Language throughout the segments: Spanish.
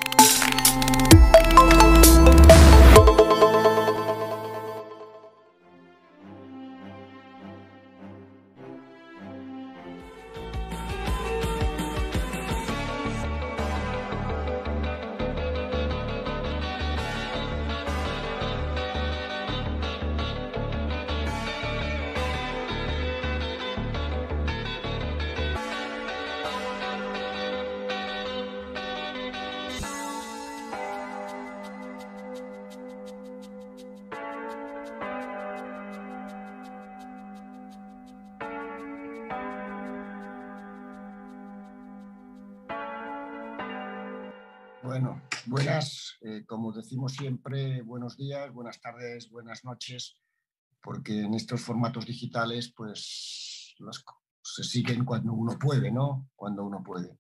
Bueno, buenas, como decimos siempre, buenos días, buenas tardes, buenas noches, porque en estos formatos digitales pues se siguen cuando uno puede, ¿no? Cuando uno puede.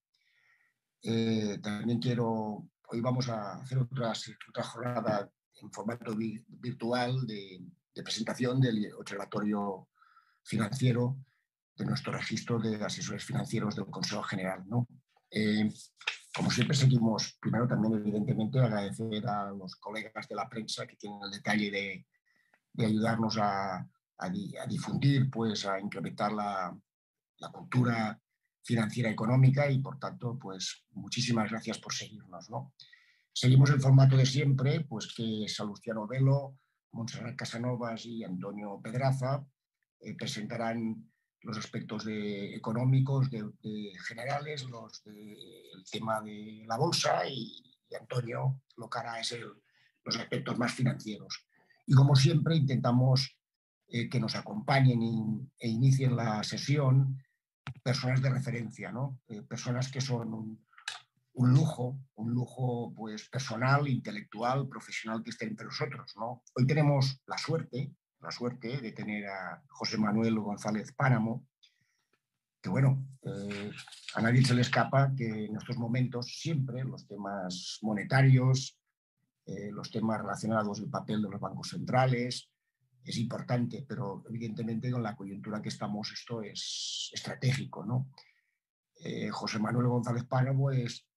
También hoy vamos a hacer otra jornada en formato virtual de presentación del observatorio financiero de nuestro registro de asesores financieros del Consejo General, ¿no? Como siempre seguimos, primero también evidentemente agradecer a los colegas de la prensa que tienen el detalle de ayudarnos a difundir, pues a incrementar la cultura financiera económica y por tanto, pues muchísimas gracias por seguirnos, ¿no? Seguimos el formato de siempre, pues que Salustiano Velo, Montserrat Casanovas y Antonio Pedraza presentarán los aspectos económicos generales, el tema de la bolsa y Antonio lo que hará es los aspectos más financieros. Y como siempre intentamos que nos acompañen e inicien la sesión personas de referencia, ¿no? Personas que son un lujo pues, personal, intelectual, profesional que esté entre nosotros, ¿no? Hoy tenemos la suerte de tener a José Manuel González Páramo, que bueno, a nadie se le escapa que en estos momentos siempre los temas monetarios, los temas relacionados con el papel de los bancos centrales, es importante, pero evidentemente con la coyuntura que estamos esto es estratégico, ¿no? José Manuel González Páramo es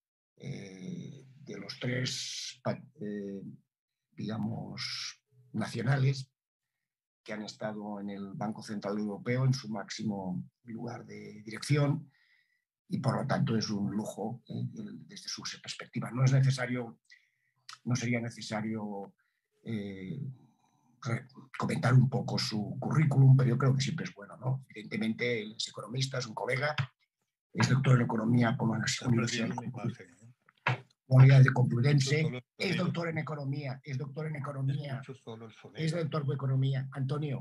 de los tres, digamos, nacionales que han estado en el Banco Central Europeo en su máximo lugar de dirección y por lo tanto es un lujo desde su perspectiva. No sería necesario comentar un poco su currículum, pero yo creo que siempre es bueno, ¿no? Evidentemente él es economista, es un colega, es doctor en economía por la Universidad de Complutense, es doctor en economía, es doctor en economía. Antonio.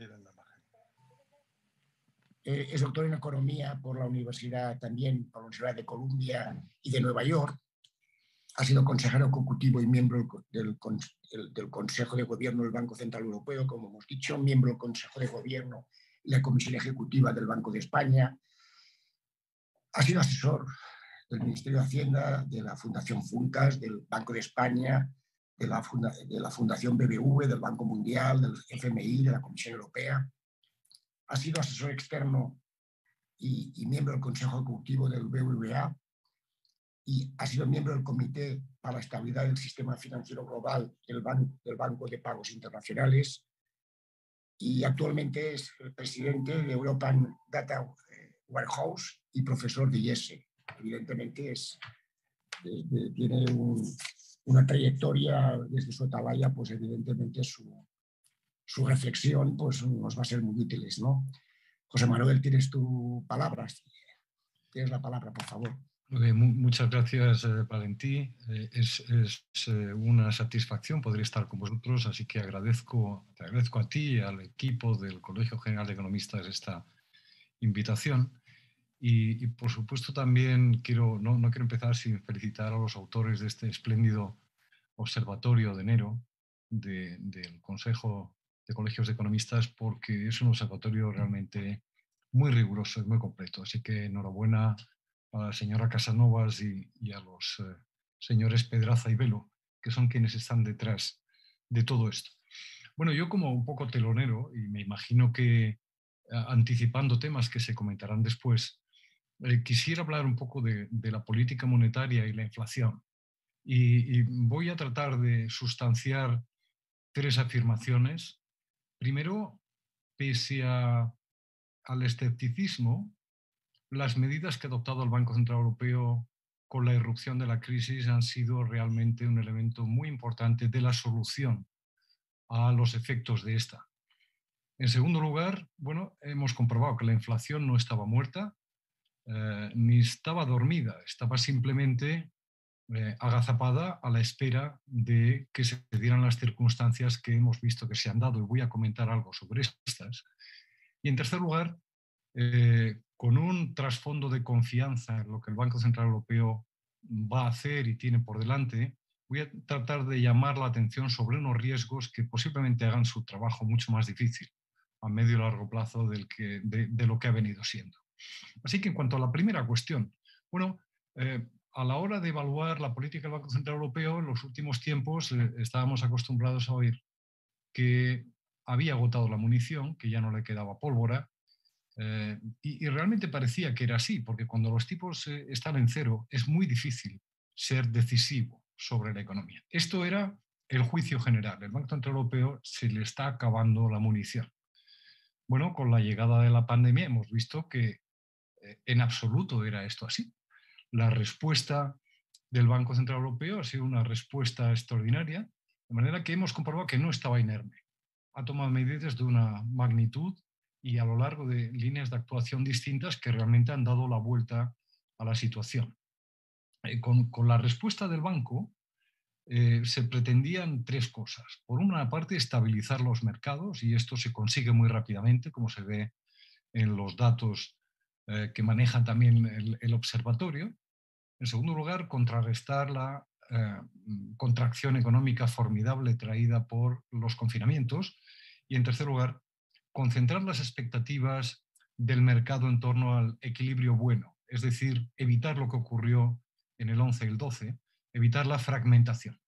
Es doctor en economía por la Universidad de Columbia y de Nueva York. Ha sido consejero ejecutivo y miembro del Consejo de Gobierno del Banco Central Europeo, como hemos dicho, miembro del Consejo de Gobierno y la Comisión Ejecutiva del Banco de España. Ha sido asesor del Ministerio de Hacienda, de la Fundación Funcas, del Banco de España, de la Fundación BBV, del Banco Mundial, del FMI, de la Comisión Europea. Ha sido asesor externo y miembro del Consejo Ejecutivo del BBVA y ha sido miembro del Comité para la Estabilidad del Sistema Financiero Global del Banco de Pagos Internacionales y actualmente es el presidente de European Data Warehouse y profesor de IESE. Evidentemente tiene una trayectoria desde su atalaya, pues evidentemente su reflexión pues, nos va a ser muy útiles, ¿no? José Manuel, tienes tu palabra. Tienes la palabra, por favor. Muchas gracias, Valentí. Es una satisfacción poder estar con vosotros, así que te agradezco a ti y al equipo del Colegio General de Economistas esta invitación. Y por supuesto también no quiero empezar sin felicitar a los autores de este espléndido observatorio de enero del Consejo de Colegios de Economistas, porque es un observatorio realmente muy riguroso y muy completo. Así que enhorabuena a la señora Casanovas y a los señores Pedraza y Velo, que son quienes están detrás de todo esto. Bueno, yo como un poco telonero, y me imagino que anticipando temas que se comentarán después, quisiera hablar un poco de la política monetaria y la inflación. y voy a tratar de sustanciar tres afirmaciones. Primero, pese al escepticismo, las medidas que ha adoptado el Banco Central Europeo con la irrupción de la crisis han sido realmente un elemento muy importante de la solución a los efectos de esta. En segundo lugar, bueno, hemos comprobado que la inflación no estaba muerta, ni estaba dormida, estaba simplemente agazapada a la espera de que se dieran las circunstancias que hemos visto que se han dado, y voy a comentar algo sobre estas. Y en tercer lugar, con un trasfondo de confianza en lo que el Banco Central Europeo va a hacer y tiene por delante, voy a tratar de llamar la atención sobre unos riesgos que posiblemente hagan su trabajo mucho más difícil a medio y largo plazo de lo que ha venido siendo. Así que en cuanto a la primera cuestión, bueno, a la hora de evaluar la política del Banco Central Europeo, en los últimos tiempos estábamos acostumbrados a oír que había agotado la munición, que ya no le quedaba pólvora, y realmente parecía que era así, porque cuando los tipos están en cero es muy difícil ser decisivo sobre la economía. Esto era el juicio general. El Banco Central Europeo se le está acabando la munición. Bueno, con la llegada de la pandemia hemos visto que en absoluto era esto así. La respuesta del Banco Central Europeo ha sido una respuesta extraordinaria, de manera que hemos comprobado que no estaba inerme. Ha tomado medidas de una magnitud y a lo largo de líneas de actuación distintas que realmente han dado la vuelta a la situación. Con la respuesta del banco se pretendían tres cosas. Por una parte, estabilizar los mercados, y esto se consigue muy rápidamente, como se ve en los datos que maneja también el observatorio. En segundo lugar, contrarrestar la contracción económica formidable traída por los confinamientos. Y en tercer lugar, concentrar las expectativas del mercado en torno al equilibrio bueno, es decir, evitar lo que ocurrió en el 11 y el 12, evitar la fragmentación.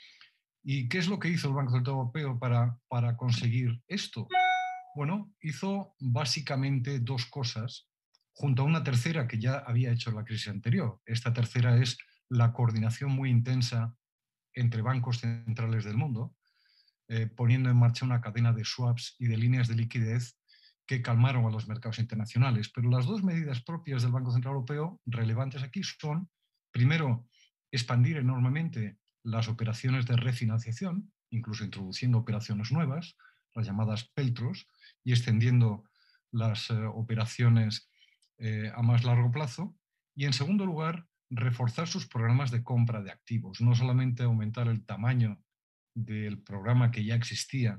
¿Y qué es lo que hizo el Banco Central Europeo para conseguir esto? Bueno, hizo básicamente dos cosas, junto a una tercera que ya había hecho en la crisis anterior. Esta tercera es la coordinación muy intensa entre bancos centrales del mundo, poniendo en marcha una cadena de swaps y de líneas de liquidez que calmaron a los mercados internacionales. Pero las dos medidas propias del Banco Central Europeo relevantes aquí son, primero, expandir enormemente las operaciones de refinanciación, incluso introduciendo operaciones nuevas, las llamadas PELTROS, y extendiendo las operaciones a más largo plazo. Y en segundo lugar, reforzar sus programas de compra de activos, no solamente aumentar el tamaño del programa que ya existía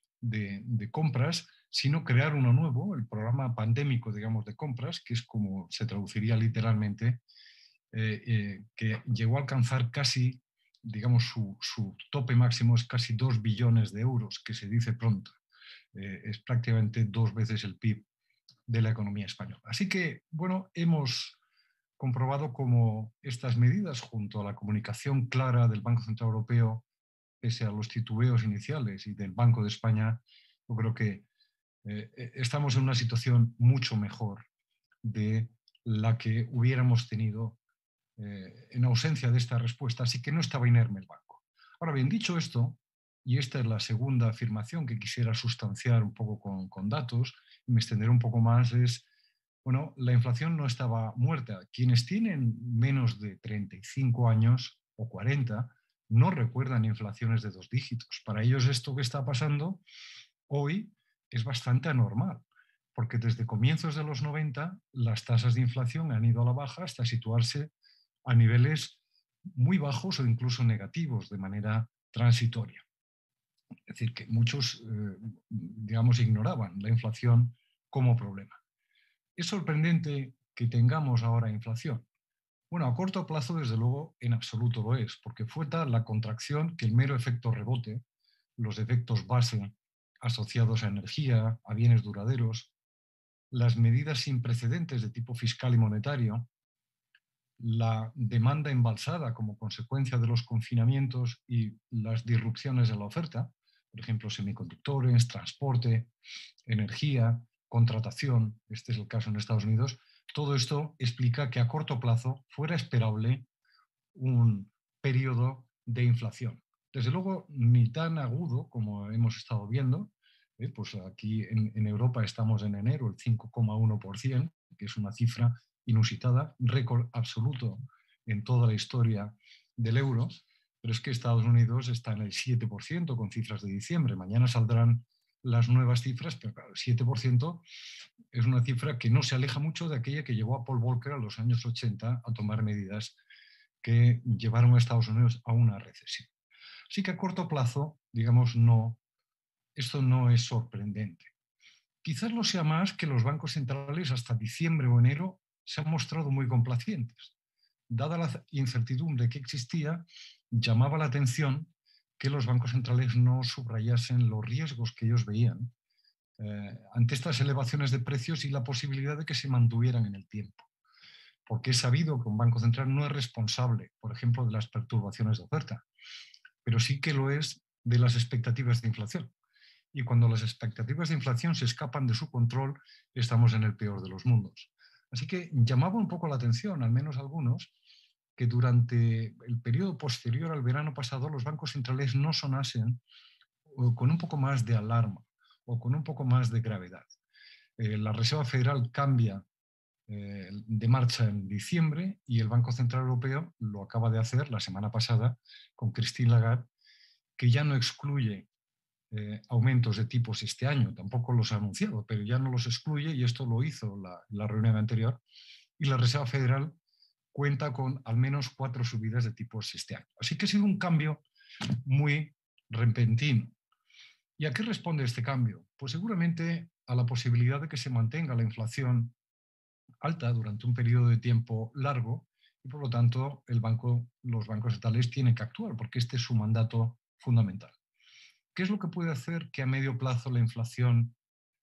de compras, sino crear uno nuevo, el programa pandémico, digamos, de compras, que es como se traduciría literalmente, que llegó a alcanzar casi, digamos, su tope máximo es casi 2 billones de euros, que se dice pronto. Es prácticamente 2 veces el PIB de la economía española. Así que, bueno, hemos comprobado cómo estas medidas, junto a la comunicación clara del Banco Central Europeo, pese a los titubeos iniciales, y del Banco de España, yo creo que estamos en una situación mucho mejor de la que hubiéramos tenido en ausencia de esta respuesta, así que no estaba inerme el banco. Ahora bien, dicho esto, y esta es la segunda afirmación que quisiera sustanciar un poco con datos, y me extenderé un poco más, es, bueno, la inflación no estaba muerta. Quienes tienen menos de 35 años o 40 no recuerdan inflaciones de 2 dígitos. Para ellos esto que está pasando hoy es bastante anormal, porque desde comienzos de los 90 las tasas de inflación han ido a la baja hasta situarse a niveles muy bajos o incluso negativos de manera transitoria. Es decir, que muchos, digamos, ignoraban la inflación como problema. ¿Es sorprendente que tengamos ahora inflación? Bueno, a corto plazo, desde luego, en absoluto lo es, porque fue tal la contracción que el mero efecto rebote, los efectos base asociados a energía, a bienes duraderos, las medidas sin precedentes de tipo fiscal y monetario, la demanda embalsada como consecuencia de los confinamientos y las disrupciones de la oferta, por ejemplo, semiconductores, transporte, energía, contratación, este es el caso en Estados Unidos, todo esto explica que a corto plazo fuera esperable un periodo de inflación. Desde luego, ni tan agudo como hemos estado viendo. Pues aquí en Europa estamos en enero el 5,1%, que es una cifra inusitada, récord absoluto en toda la historia del euro, pero es que Estados Unidos está en el 7% con cifras de diciembre. Mañana saldrán las nuevas cifras, pero claro, el 7% es una cifra que no se aleja mucho de aquella que llevó a Paul Volcker a los años 80 a tomar medidas que llevaron a Estados Unidos a una recesión. Así que a corto plazo, digamos, no, esto no es sorprendente. Quizás lo sea más que los bancos centrales hasta diciembre o enero se han mostrado muy complacientes. Dada la incertidumbre que existía, llamaba la atención que los bancos centrales no subrayasen los riesgos que ellos veían ante estas elevaciones de precios y la posibilidad de que se mantuvieran en el tiempo. Porque es sabido que un banco central no es responsable, por ejemplo, de las perturbaciones de oferta, pero sí que lo es de las expectativas de inflación. Y cuando las expectativas de inflación se escapan de su control, estamos en el peor de los mundos. Así que llamaba un poco la atención, al menos algunos, que durante el periodo posterior al verano pasado los bancos centrales no sonasen con un poco más de alarma o con un poco más de gravedad. La Reserva Federal cambia de marcha en diciembre y el Banco Central Europeo lo acaba de hacer la semana pasada con Christine Lagarde, que ya no excluye aumentos de tipos este año, tampoco los ha anunciado, pero ya no los excluye y esto lo hizo la reunión anterior. Y la Reserva Federal cuenta con al menos 4 subidas de tipos este año. Así que ha sido un cambio muy repentino. ¿Y a qué responde este cambio? Pues seguramente a la posibilidad de que se mantenga la inflación alta durante un periodo de tiempo largo y por lo tanto los bancos estatales tienen que actuar porque este es su mandato fundamental. ¿Qué es lo que puede hacer que a medio plazo la inflación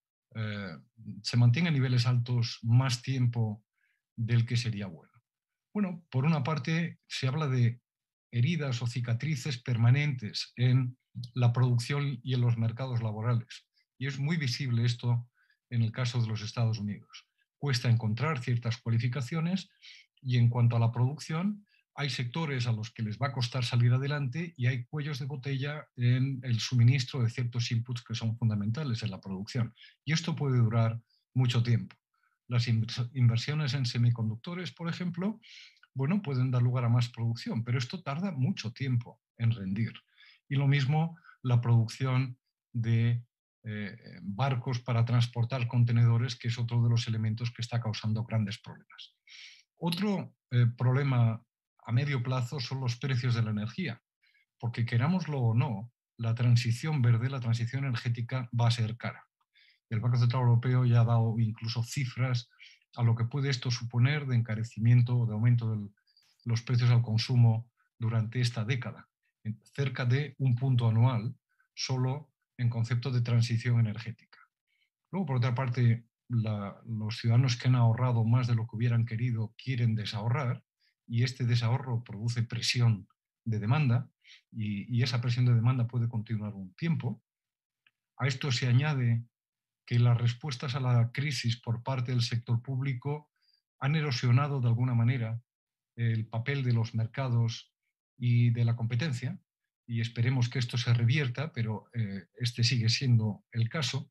se mantenga a niveles altos más tiempo del que sería bueno? Bueno, por una parte se habla de heridas o cicatrices permanentes en la producción y en los mercados laborales. Y es muy visible esto en el caso de los Estados Unidos. Cuesta encontrar ciertas cualificaciones y en cuanto a la producción, hay sectores a los que les va a costar salir adelante y hay cuellos de botella en el suministro de ciertos inputs que son fundamentales en la producción. Y esto puede durar mucho tiempo. Las inversiones en semiconductores, por ejemplo, bueno, pueden dar lugar a más producción, pero esto tarda mucho tiempo en rendir. Y lo mismo la producción de barcos para transportar contenedores, que es otro de los elementos que está causando grandes problemas. Otro problema a medio plazo son los precios de la energía, porque querámoslo o no, la transición verde, la transición energética va a ser cara. El Banco Central Europeo ya ha dado incluso cifras a lo que puede esto suponer de encarecimiento o de aumento de los precios al consumo durante esta década, cerca de 1 punto anual solo en concepto de transición energética. Luego, por otra parte, los ciudadanos que han ahorrado más de lo que hubieran querido quieren desahorrar y este desahorro produce presión de demanda y esa presión de demanda puede continuar un tiempo. A esto se añade que las respuestas a la crisis por parte del sector público han erosionado de alguna manera el papel de los mercados y de la competencia, y esperemos que esto se revierta, pero este sigue siendo el caso.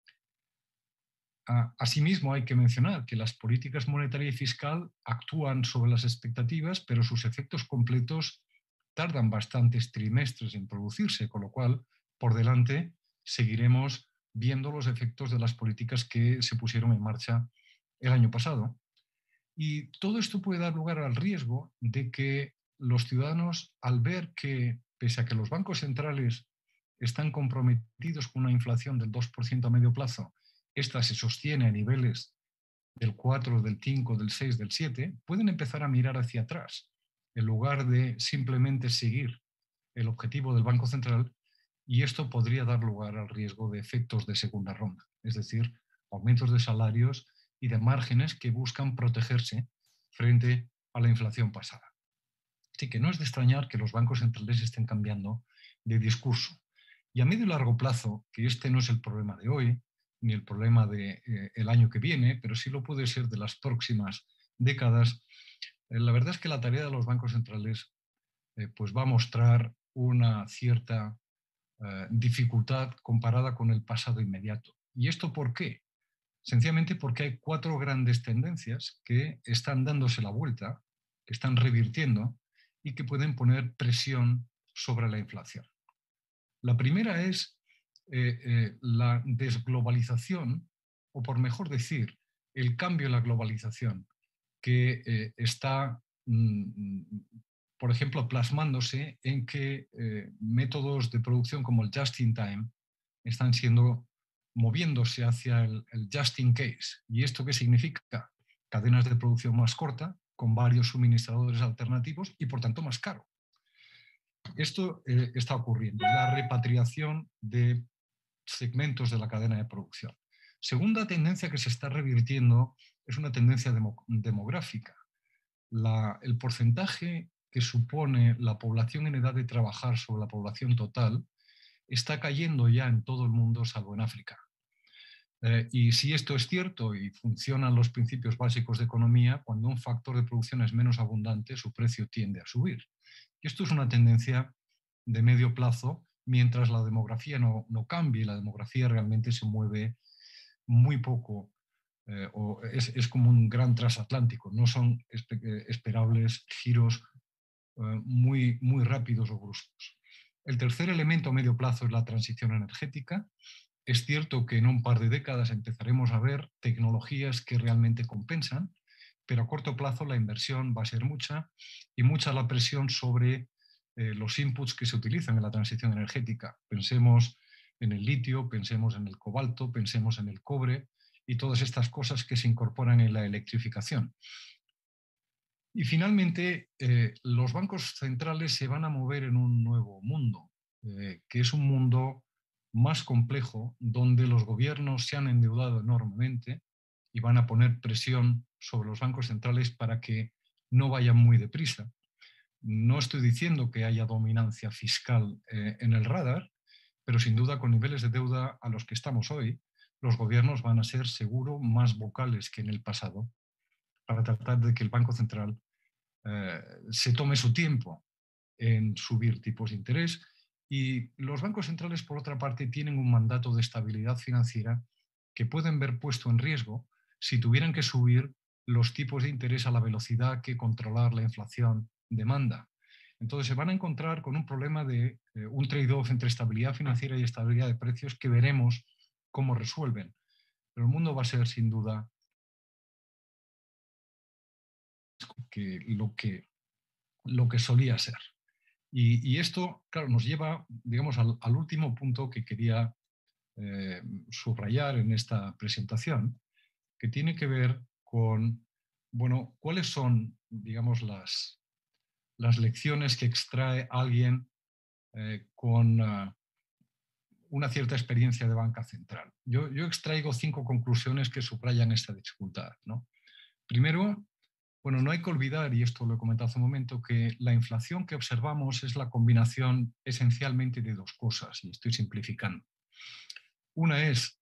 Asimismo, hay que mencionar que las políticas monetaria y fiscal actúan sobre las expectativas, pero sus efectos completos tardan bastantes trimestres en producirse, con lo cual, por delante, seguiremos viendo los efectos de las políticas que se pusieron en marcha el año pasado. Y todo esto puede dar lugar al riesgo de que los ciudadanos, al ver que, pese a que los bancos centrales están comprometidos con una inflación del 2% a medio plazo, esta se sostiene a niveles del 4, del 5, del 6, del 7, pueden empezar a mirar hacia atrás, en lugar de simplemente seguir el objetivo del Banco Central, y esto podría dar lugar al riesgo de efectos de segunda ronda, es decir, aumentos de salarios y de márgenes que buscan protegerse frente a la inflación pasada. Así que no es de extrañar que los bancos centrales estén cambiando de discurso. Y a medio y largo plazo, que este no es el problema de hoy, ni el problema del año que viene, pero sí lo puede ser de las próximas décadas, la verdad es que la tarea de los bancos centrales pues va a mostrar una cierta dificultad comparada con el pasado inmediato. ¿Y esto por qué? Sencillamente porque hay 4 grandes tendencias que están dándose la vuelta, que están revirtiendo y que pueden poner presión sobre la inflación. La primera es la desglobalización, o por mejor decir, el cambio en la globalización, que está, por ejemplo, plasmándose en que métodos de producción como el just-in-time están moviéndose hacia el just-in-case. ¿Y esto qué significa? Cadenas de producción más corta, con varios suministradores alternativos y por tanto más caro. Esto está ocurriendo, la repatriación de segmentos de la cadena de producción. Segunda tendencia que se está revirtiendo es una tendencia demográfica. El porcentaje que supone la población en edad de trabajar sobre la población total está cayendo ya en todo el mundo, salvo en África. Y si esto es cierto y funcionan los principios básicos de economía, cuando un factor de producción es menos abundante, su precio tiende a subir. Y esto es una tendencia de medio plazo, mientras la demografía no cambie. La demografía realmente se mueve muy poco, o es como un gran transatlántico. No son esperables giros muy rápidos o bruscos. El tercer elemento a medio plazo es la transición energética. Es cierto que en un par de décadas empezaremos a ver tecnologías que realmente compensan, pero a corto plazo la inversión va a ser mucha y mucha la presión sobre los inputs que se utilizan en la transición energética. Pensemos en el litio, pensemos en el cobalto, pensemos en el cobre y todas estas cosas que se incorporan en la electrificación. Y finalmente, los bancos centrales se van a mover en un nuevo mundo, que es un mundo más complejo, donde los gobiernos se han endeudado enormemente y van a poner presión sobre los bancos centrales para que no vayan muy deprisa. No estoy diciendo que haya dominancia fiscal en el radar, pero sin duda con niveles de deuda a los que estamos hoy, los gobiernos van a ser seguro más vocales que en el pasado para tratar de que el Banco Central se tome su tiempo en subir tipos de interés. Y los bancos centrales, por otra parte, tienen un mandato de estabilidad financiera que pueden ver puesto en riesgo si tuvieran que subir los tipos de interés a la velocidad que controlar la inflación demanda. Entonces se van a encontrar con un problema de un trade-off entre estabilidad financiera y estabilidad de precios que veremos cómo resuelven. Pero el mundo va a ser sin duda lo que solía ser. Y esto, claro, nos lleva, digamos, al último punto que quería subrayar en esta presentación, que tiene que ver con, bueno, cuáles son, digamos, las lecciones que extrae alguien con una cierta experiencia de banca central. Yo extraigo 5 conclusiones que subrayan esta dificultad, ¿no? Primero, bueno, no hay que olvidar, y esto lo he comentado hace un momento, que la inflación que observamos es la combinación esencialmente de 2 cosas, y estoy simplificando. Una es,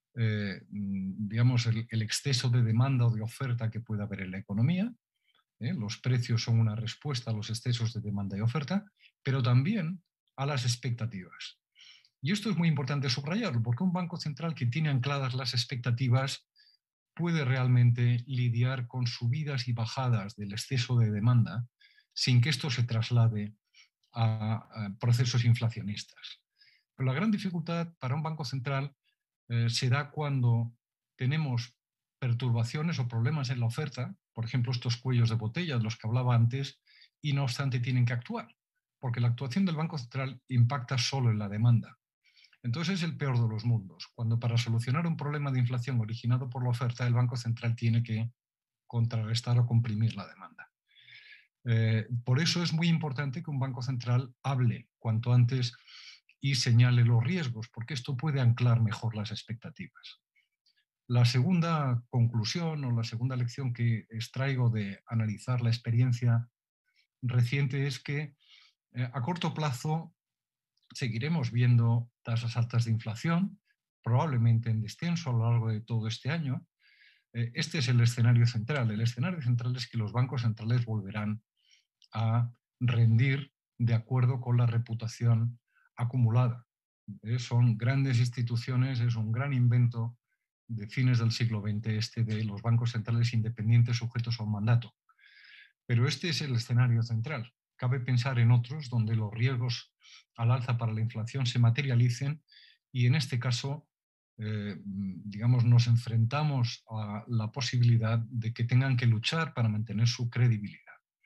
digamos, el exceso de demanda o de oferta que puede haber en la economía. Los precios son una respuesta a los excesos de demanda y oferta, pero también a las expectativas. Y esto es muy importante subrayarlo, porque un banco central que tiene ancladas las expectativas puede realmente lidiar con subidas y bajadas del exceso de demanda sin que esto se traslade a procesos inflacionistas. Pero la gran dificultad para un banco central se da cuando tenemos perturbaciones o problemas en la oferta, por ejemplo, estos cuellos de botella de los que hablaba antes, y no obstante tienen que actuar, porque la actuación del Banco Central impacta solo en la demanda. Entonces es el peor de los mundos, cuando para solucionar un problema de inflación originado por la oferta, el Banco Central tiene que contrarrestar o comprimir la demanda. Por eso es muy importante que un Banco Central hable cuanto antes y señale los riesgos, porque esto puede anclar mejor las expectativas. La segunda conclusión o la segunda lección que extraigo de analizar la experiencia reciente es que a corto plazo seguiremos viendo tasas altas de inflación, probablemente en descenso a lo largo de todo este año. Este es el escenario central. El escenario central es que los bancos centrales volverán a rendir de acuerdo con la reputación acumulada. Son grandes instituciones, es un gran invento de fines del siglo XX de los bancos centrales independientes sujetos a un mandato. Pero este es el escenario central. Cabe pensar en otros donde los riesgos al alza para la inflación se materialicen y en este caso, digamos, nos enfrentamos a la posibilidad de que tengan que luchar para mantener su credibilidad.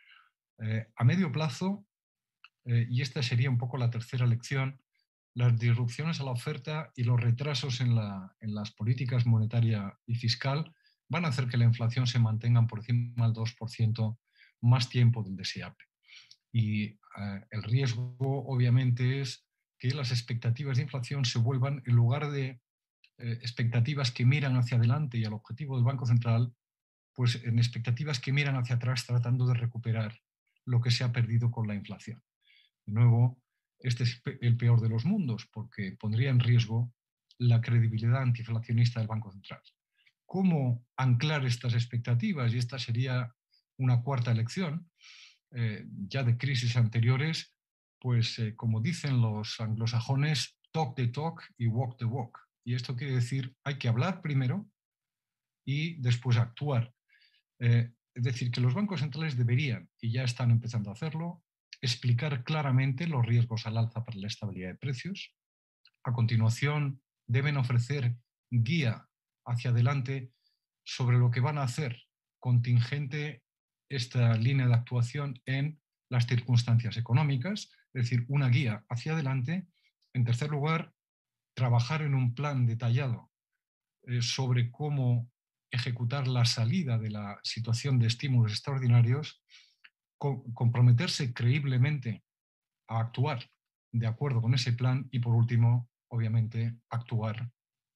A medio plazo, y esta sería un poco la tercera lección, las disrupciones a la oferta y los retrasos en las políticas monetaria y fiscal van a hacer que la inflación se mantenga por encima del 2% más tiempo del deseable. Y el riesgo, obviamente, es que las expectativas de inflación se vuelvan, en lugar de expectativas que miran hacia adelante y al objetivo del Banco Central, pues en expectativas que miran hacia atrás tratando de recuperar lo que se ha perdido con la inflación. De nuevo, este es el peor de los mundos porque pondría en riesgo la credibilidad antiinflacionista del Banco Central. ¿Cómo anclar estas expectativas? Y esta sería una cuarta lección, ya de crisis anteriores, pues como dicen los anglosajones, talk the talk y walk the walk. Y esto quiere decir, hay que hablar primero y después actuar. Es decir, que los bancos centrales deberían, y ya están empezando a hacerlo, explicar claramente los riesgos al alza para la estabilidad de precios. A continuación, deben ofrecer guía hacia adelante sobre lo que van a hacer contingente esta línea de actuación en las circunstancias económicas, es decir, una guía hacia adelante. En tercer lugar, trabajar en un plan detallado sobre cómo ejecutar la salida de la situación de estímulos extraordinarios, comprometerse creíblemente a actuar de acuerdo con ese plan y, por último, obviamente, actuar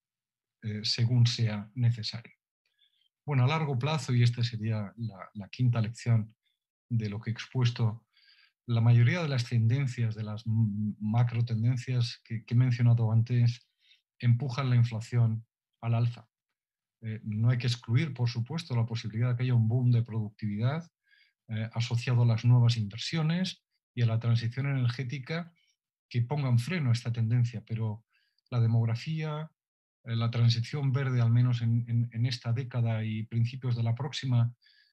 según sea necesario. Bueno, a largo plazo, y esta sería la quinta lección de lo que he expuesto, la mayoría de las tendencias, de las macro tendencias que he mencionado antes, empujan la inflación al alza. No hay que excluir, por supuesto, la posibilidad de que haya un boom de productividad asociado a las nuevas inversiones y a la transición energética que pongan freno a esta tendencia, pero la demografía, la transición verde, al menos en esta década y principios de la próxima,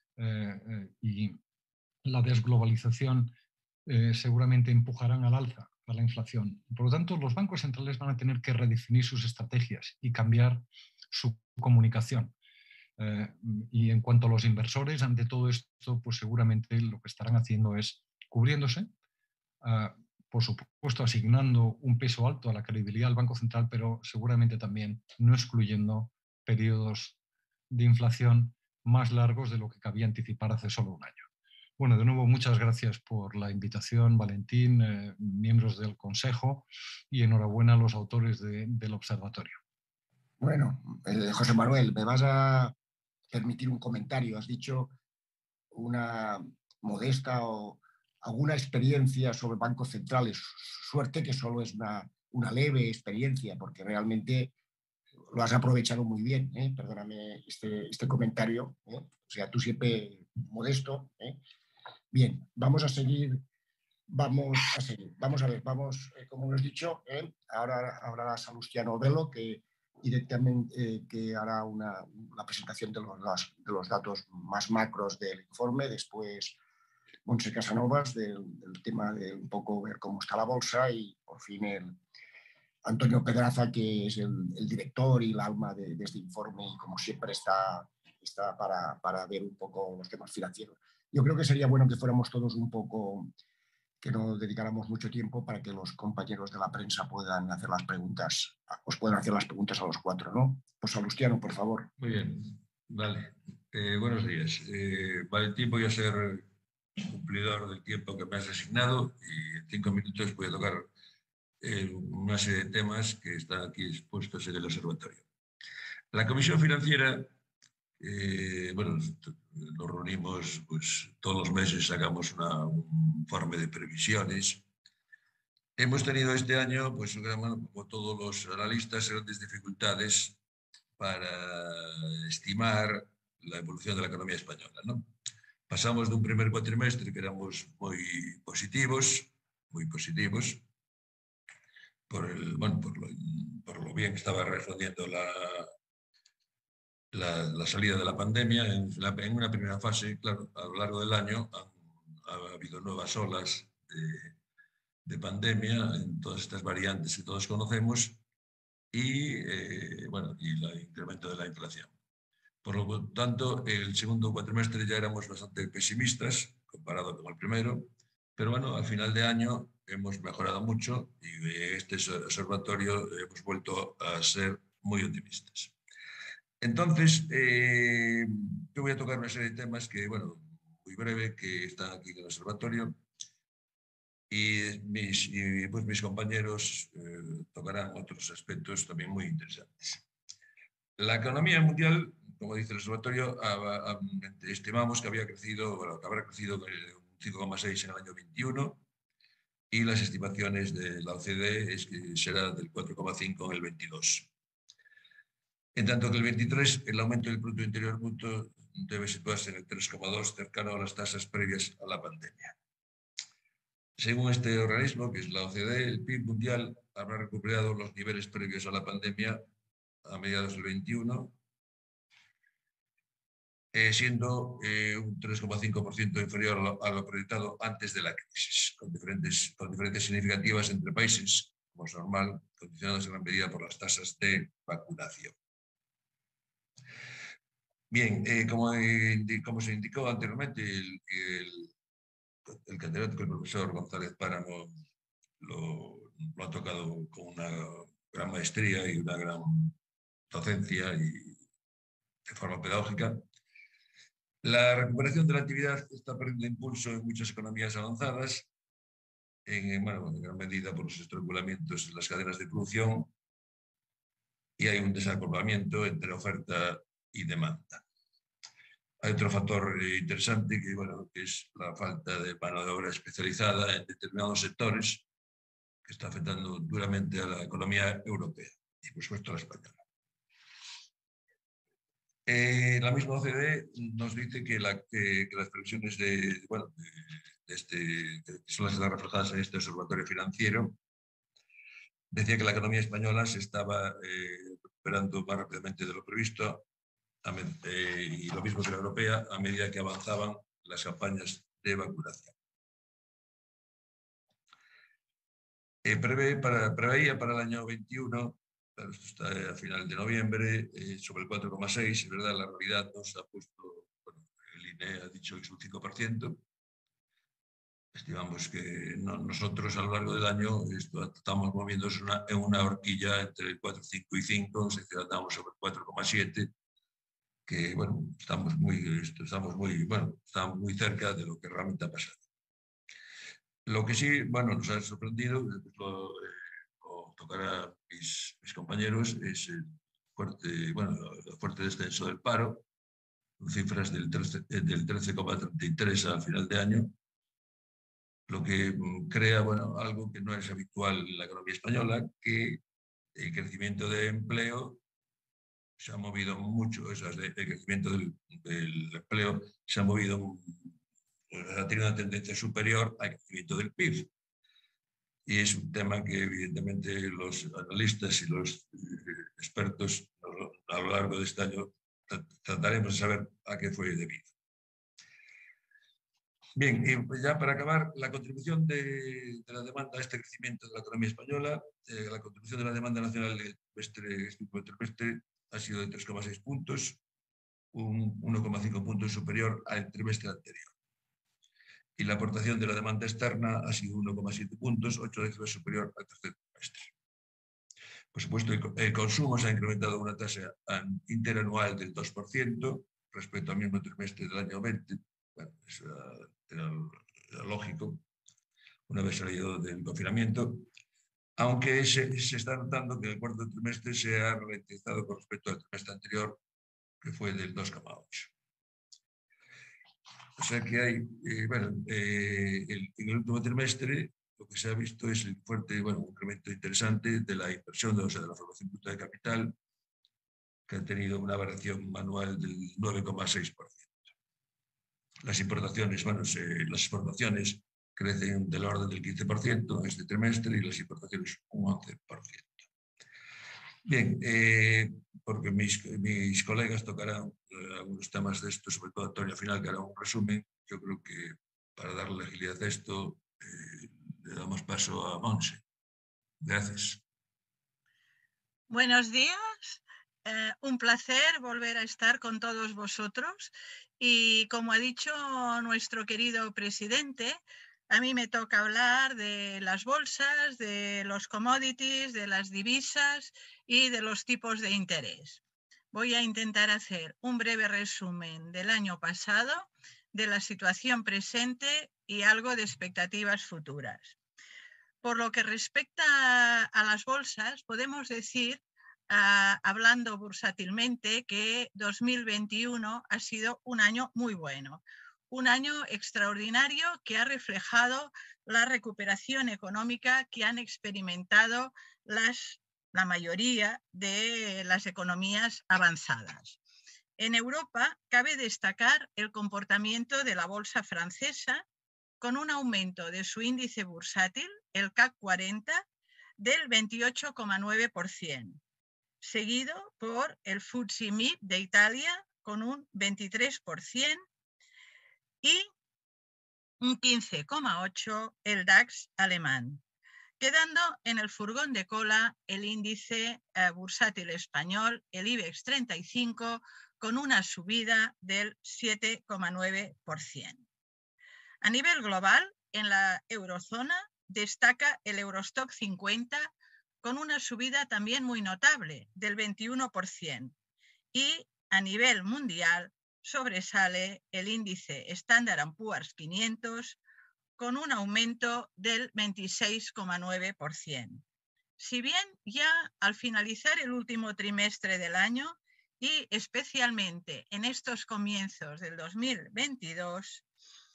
y la desglobalización seguramente empujarán al alza a la inflación. Por lo tanto, los bancos centrales van a tener que redefinir sus estrategias y cambiar su comunicación. Y en cuanto a los inversores, ante todo esto, pues seguramente lo que estarán haciendo es cubriéndose, por supuesto asignando un peso alto a la credibilidad del Banco Central, pero seguramente también no excluyendo periodos de inflación más largos de lo que cabía anticipar hace solo un año. Bueno, de nuevo, muchas gracias por la invitación, Valentín, miembros del Consejo, y enhorabuena a los autores del observatorio. Bueno, José Manuel, me vas a permitir un comentario. Has dicho una modesta o alguna experiencia sobre bancos centrales. Suerte que solo es una leve experiencia, porque realmente lo has aprovechado muy bien. Perdóname este comentario. O sea, tú siempre modesto. Bien, vamos a seguir. Vamos a ver, como hemos dicho, ahora habrá Salustiano Velo, que directamente que hará la presentación de los datos más macros del informe, después Montse Casanovas del tema de un poco ver cómo está la bolsa y por fin Antonio Pedraza, que es el director y el alma de este informe y como siempre está para ver un poco los temas financieros. Yo creo que sería bueno que fuéramos todos un poco, que no dedicáramos mucho tiempo para que los compañeros de la prensa puedan hacer las preguntas, os puedan hacer las preguntas a los cuatro, ¿no? Pues Salustiano, por favor. Muy bien, vale. Buenos días. Valentín, voy a ser cumplidor del tiempo que me has asignado y en 5 minutos voy a tocar una serie de temas que están aquí expuestos en el observatorio. La Comisión Financiera, bueno, nos reunimos pues, todos los meses, sacamos un informe de previsiones. Hemos tenido este año, pues, como todos los analistas, grandes dificultades para estimar la evolución de la economía española, ¿no? Pasamos de un primer cuatrimestre que éramos muy positivos muy positivos por lo bien que estaba respondiendo la salida de la pandemia. En una primera fase, claro, a lo largo del año ha habido nuevas olas de pandemia en todas estas variantes que todos conocemos y el incremento de la inflación. Por lo tanto, el segundo cuatrimestre ya éramos bastante pesimistas comparado con el primero, pero bueno, al final de año hemos mejorado mucho y este observatorio hemos vuelto a ser muy optimistas. Entonces, yo voy a tocar una serie de temas que, bueno, muy breve, que están aquí en el observatorio y mis compañeros tocarán otros aspectos también muy interesantes. La economía mundial, como dice el observatorio, estimamos que habrá crecido un 5,6 en el año 21 y las estimaciones de la OCDE es que será del 4,5 en el 22. En tanto que el 23, el aumento del Producto Interior Bruto debe situarse en el 3,2, cercano a las tasas previas a la pandemia. Según este organismo, que es la OCDE, el PIB mundial habrá recuperado los niveles previos a la pandemia a mediados del 21, siendo un 3,5% inferior a lo proyectado antes de la crisis, con diferencias significativas entre países, como es normal, condicionadas en gran medida por las tasas de vacunación. Bien, como se indicó anteriormente, el catedrático, el profesor González Páramo, lo ha tocado con una gran maestría y una gran docencia y de forma pedagógica. La recuperación de la actividad está perdiendo impulso en muchas economías avanzadas, en gran medida por los estrangulamientos en las cadenas de producción, y hay un desacoplamiento entre oferta y demanda. Hay otro factor interesante que es la falta de mano de obra especializada en determinados sectores, que está afectando duramente a la economía europea y, por supuesto, a la española. La misma OCDE nos dice que las previsiones que son las que están reflejadas en este observatorio financiero, decía que la economía española se estaba recuperando más rápidamente de lo previsto, y lo mismo que la europea, a medida que avanzaban las campañas de vacunación. Preveía para el año 21, claro, esto está a final de noviembre, sobre el 4,6, es verdad, la realidad nos ha puesto, el INE ha dicho que es un 5%. Estimamos que nosotros a lo largo del año estamos moviéndonos en una horquilla entre 4,5 y 5, es decir, andamos sobre 4,7, que estamos muy cerca de lo que realmente ha pasado. Lo que sí, nos ha sorprendido, lo tocará mis compañeros, es el fuerte descenso del paro, con cifras del 13,33 al final de año, lo que crea algo que no es habitual en la economía española, que el crecimiento de empleo se ha movido mucho, el crecimiento del empleo se ha movido, ha tenido una tendencia superior al crecimiento del PIB. Y es un tema que evidentemente los analistas y los expertos a lo largo de este año trataremos de saber a qué fue debido. Bien, y ya para acabar, la contribución de la demanda a este crecimiento de la economía española, la contribución de la demanda nacional del trimestre ha sido de 3,6 puntos, un 1,5 puntos superior al trimestre anterior. Y la aportación de la demanda externa ha sido 1,7 puntos, 8 décimas superior al tercer trimestre. Por supuesto, el consumo se ha incrementado a una tasa interanual del 2% respecto al mismo trimestre del año 20. Eso era lógico, una vez salido del confinamiento, aunque se está notando que el cuarto trimestre se ha ralentizado con respecto al trimestre anterior, que fue del 2,8. O sea que hay, en el último trimestre lo que se ha visto es el fuerte, un incremento interesante de la inversión, de la formación bruta de capital, que ha tenido una variación anual del 9,6%. Las exportaciones crecen del orden del 15% en este trimestre y las importaciones un 11%. Bien, porque mis colegas tocarán algunos temas de esto, sobre todo Antonio al final, que hará un resumen. Yo creo que para darle agilidad a esto le damos paso a Monse. Gracias. Buenos días. Un placer volver a estar con todos vosotros y como ha dicho nuestro querido presidente, a mí me toca hablar de las bolsas, de los commodities, de las divisas y de los tipos de interés. Voy a intentar hacer un breve resumen del año pasado, de la situación presente y algo de expectativas futuras. Por lo que respecta a las bolsas, podemos decir, hablando bursátilmente, que 2021 ha sido un año muy bueno, un año extraordinario que ha reflejado la recuperación económica que han experimentado la mayoría de las economías avanzadas. En Europa cabe destacar el comportamiento de la bolsa francesa, con un aumento de su índice bursátil, el CAC 40, del 28,9%, seguido por el FTSE MIB de Italia con un 23% y un 15,8% el DAX alemán, quedando en el furgón de cola el índice bursátil español, el IBEX 35, con una subida del 7,9%. A nivel global, en la eurozona, destaca el Eurostock 50 con una subida también muy notable del 21%. Y a nivel mundial sobresale el índice Standard & Poor's 500 con un aumento del 26,9%. Si bien ya al finalizar el último trimestre del año y especialmente en estos comienzos del 2022,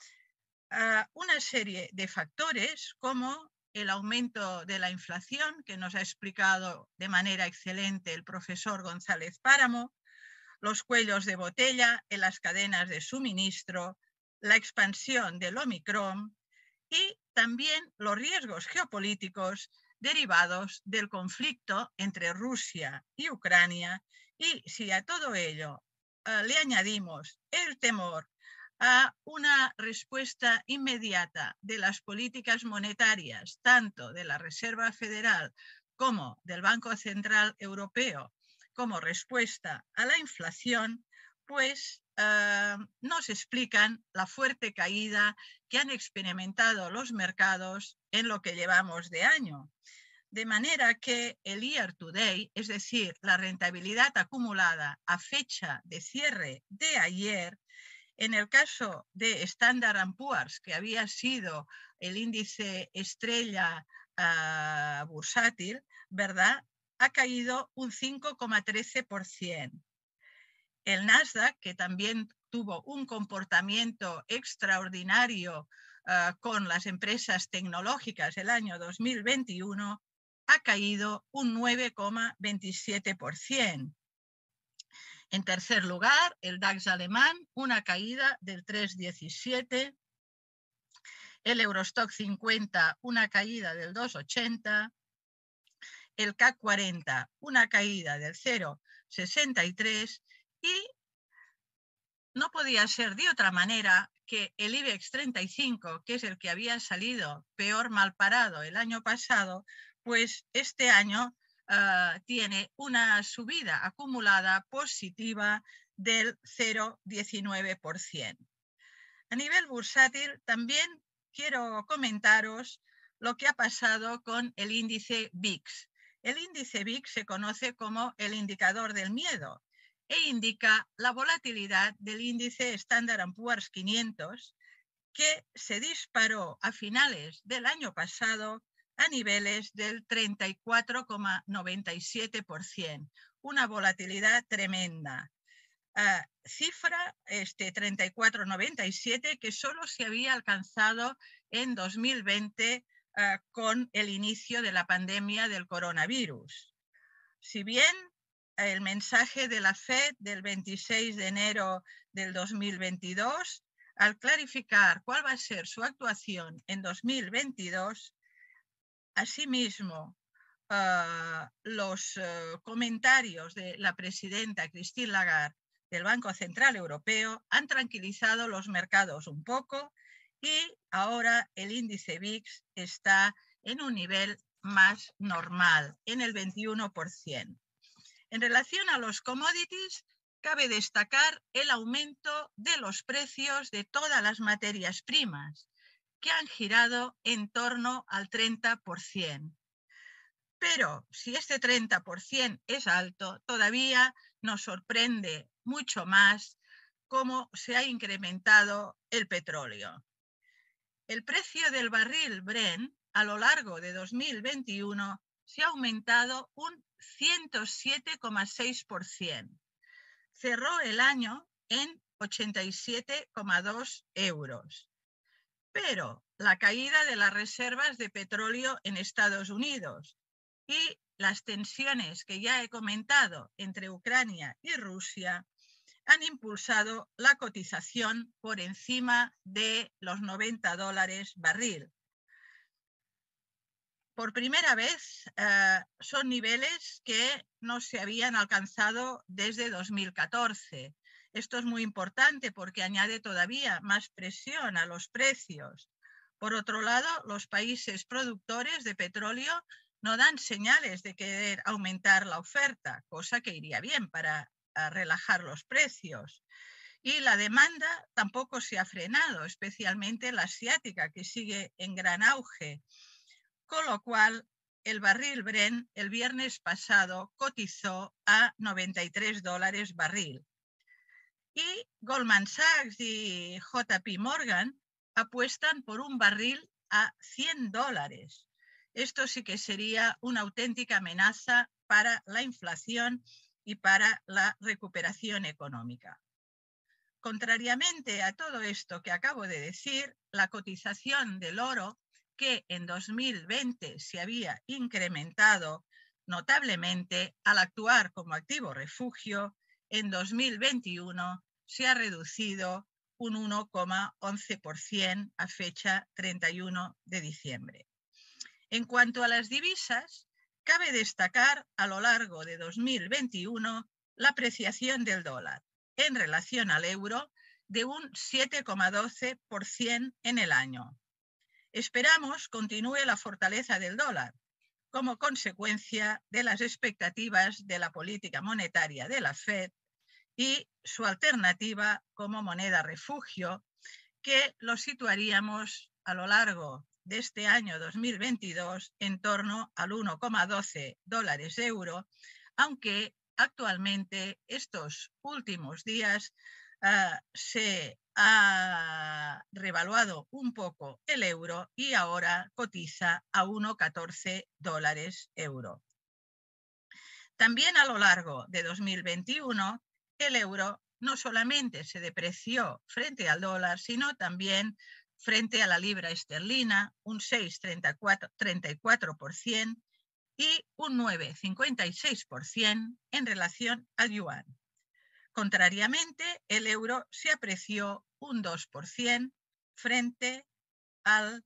una serie de factores como el aumento de la inflación, que nos ha explicado de manera excelente el profesor González Páramo, los cuellos de botella en las cadenas de suministro, la expansión del Omicron y también los riesgos geopolíticos derivados del conflicto entre Rusia y Ucrania. Y si a todo ello le añadimos el temor a una respuesta inmediata de las políticas monetarias, tanto de la Reserva Federal como del Banco Central Europeo, como respuesta a la inflación, pues nos explican la fuerte caída que han experimentado los mercados en lo que llevamos de año. De manera que el year to date, es decir, la rentabilidad acumulada a fecha de cierre de ayer, en el caso de Standard & Poor's, que había sido el índice estrella bursátil, ¿verdad?, ha caído un 5,13%. El Nasdaq, que también tuvo un comportamiento extraordinario con las empresas tecnológicas el año 2021, ha caído un 9,27%. En tercer lugar, el DAX alemán, una caída del 3,17%. El Eurostock 50, una caída del 2,80%. El CAC 40, una caída del 0,63%. Y no podía ser de otra manera que el IBEX 35, que es el que había salido peor mal parado el año pasado, pues este año tiene una subida acumulada positiva del 0,19%. A nivel bursátil también quiero comentaros lo que ha pasado con el índice VIX. El índice VIX se conoce como el indicador del miedo e indica la volatilidad del índice Standard & Poor's 500, que se disparó a finales del año pasado a niveles del 34,97%, una volatilidad tremenda. Cifra 34,97 que solo se había alcanzado en 2020 con el inicio de la pandemia del coronavirus. Si bien el mensaje de la FED del 26 de enero del 2022 al clarificar cuál va a ser su actuación en 2022, asimismo, los comentarios de la presidenta Christine Lagarde del Banco Central Europeo han tranquilizado los mercados un poco y ahora el índice VIX está en un nivel más normal, en el 21%. En relación a los commodities, cabe destacar el aumento de los precios de todas las materias primas, que han girado en torno al 30%. Pero si este 30% es alto, todavía nos sorprende mucho más cómo se ha incrementado el petróleo. El precio del barril Brent a lo largo de 2021 se ha aumentado un 107,6%. Cerró el año en 87,2 euros. Pero la caída de las reservas de petróleo en Estados Unidos y las tensiones que ya he comentado entre Ucrania y Rusia han impulsado la cotización por encima de los $90 barril. Por primera vez son niveles que no se habían alcanzado desde 2014. Esto es muy importante porque añade todavía más presión a los precios. Por otro lado, los países productores de petróleo no dan señales de querer aumentar la oferta, cosa que iría bien para relajar los precios. Y la demanda tampoco se ha frenado, especialmente la asiática, que sigue en gran auge. Con lo cual, el barril Brent el viernes pasado cotizó a $93 barril. Y Goldman Sachs y JP Morgan apuestan por un barril a $100. Esto sí que sería una auténtica amenaza para la inflación y para la recuperación económica. Contrariamente a todo esto que acabo de decir, la cotización del oro, que en 2020 se había incrementado notablemente al actuar como activo refugio, en 2021 se ha reducido un 1,11% a fecha 31 de diciembre. En cuanto a las divisas, cabe destacar a lo largo de 2021 la apreciación del dólar en relación al euro de un 7,12% en el año. Esperamos continúe la fortaleza del dólar como consecuencia de las expectativas de la política monetaria de la Fed y su alternativa como moneda refugio, que lo situaríamos a lo largo de este año 2022 en torno al 1,12 dólares euro, aunque actualmente estos últimos días se ha revaluado un poco el euro y ahora cotiza a 1,14 dólares euro. También a lo largo de 2021 el euro no solamente se depreció frente al dólar, sino también frente a la libra esterlina, un 6,34% y un 9,56% en relación al yuan. Contrariamente, el euro se apreció un 2% frente al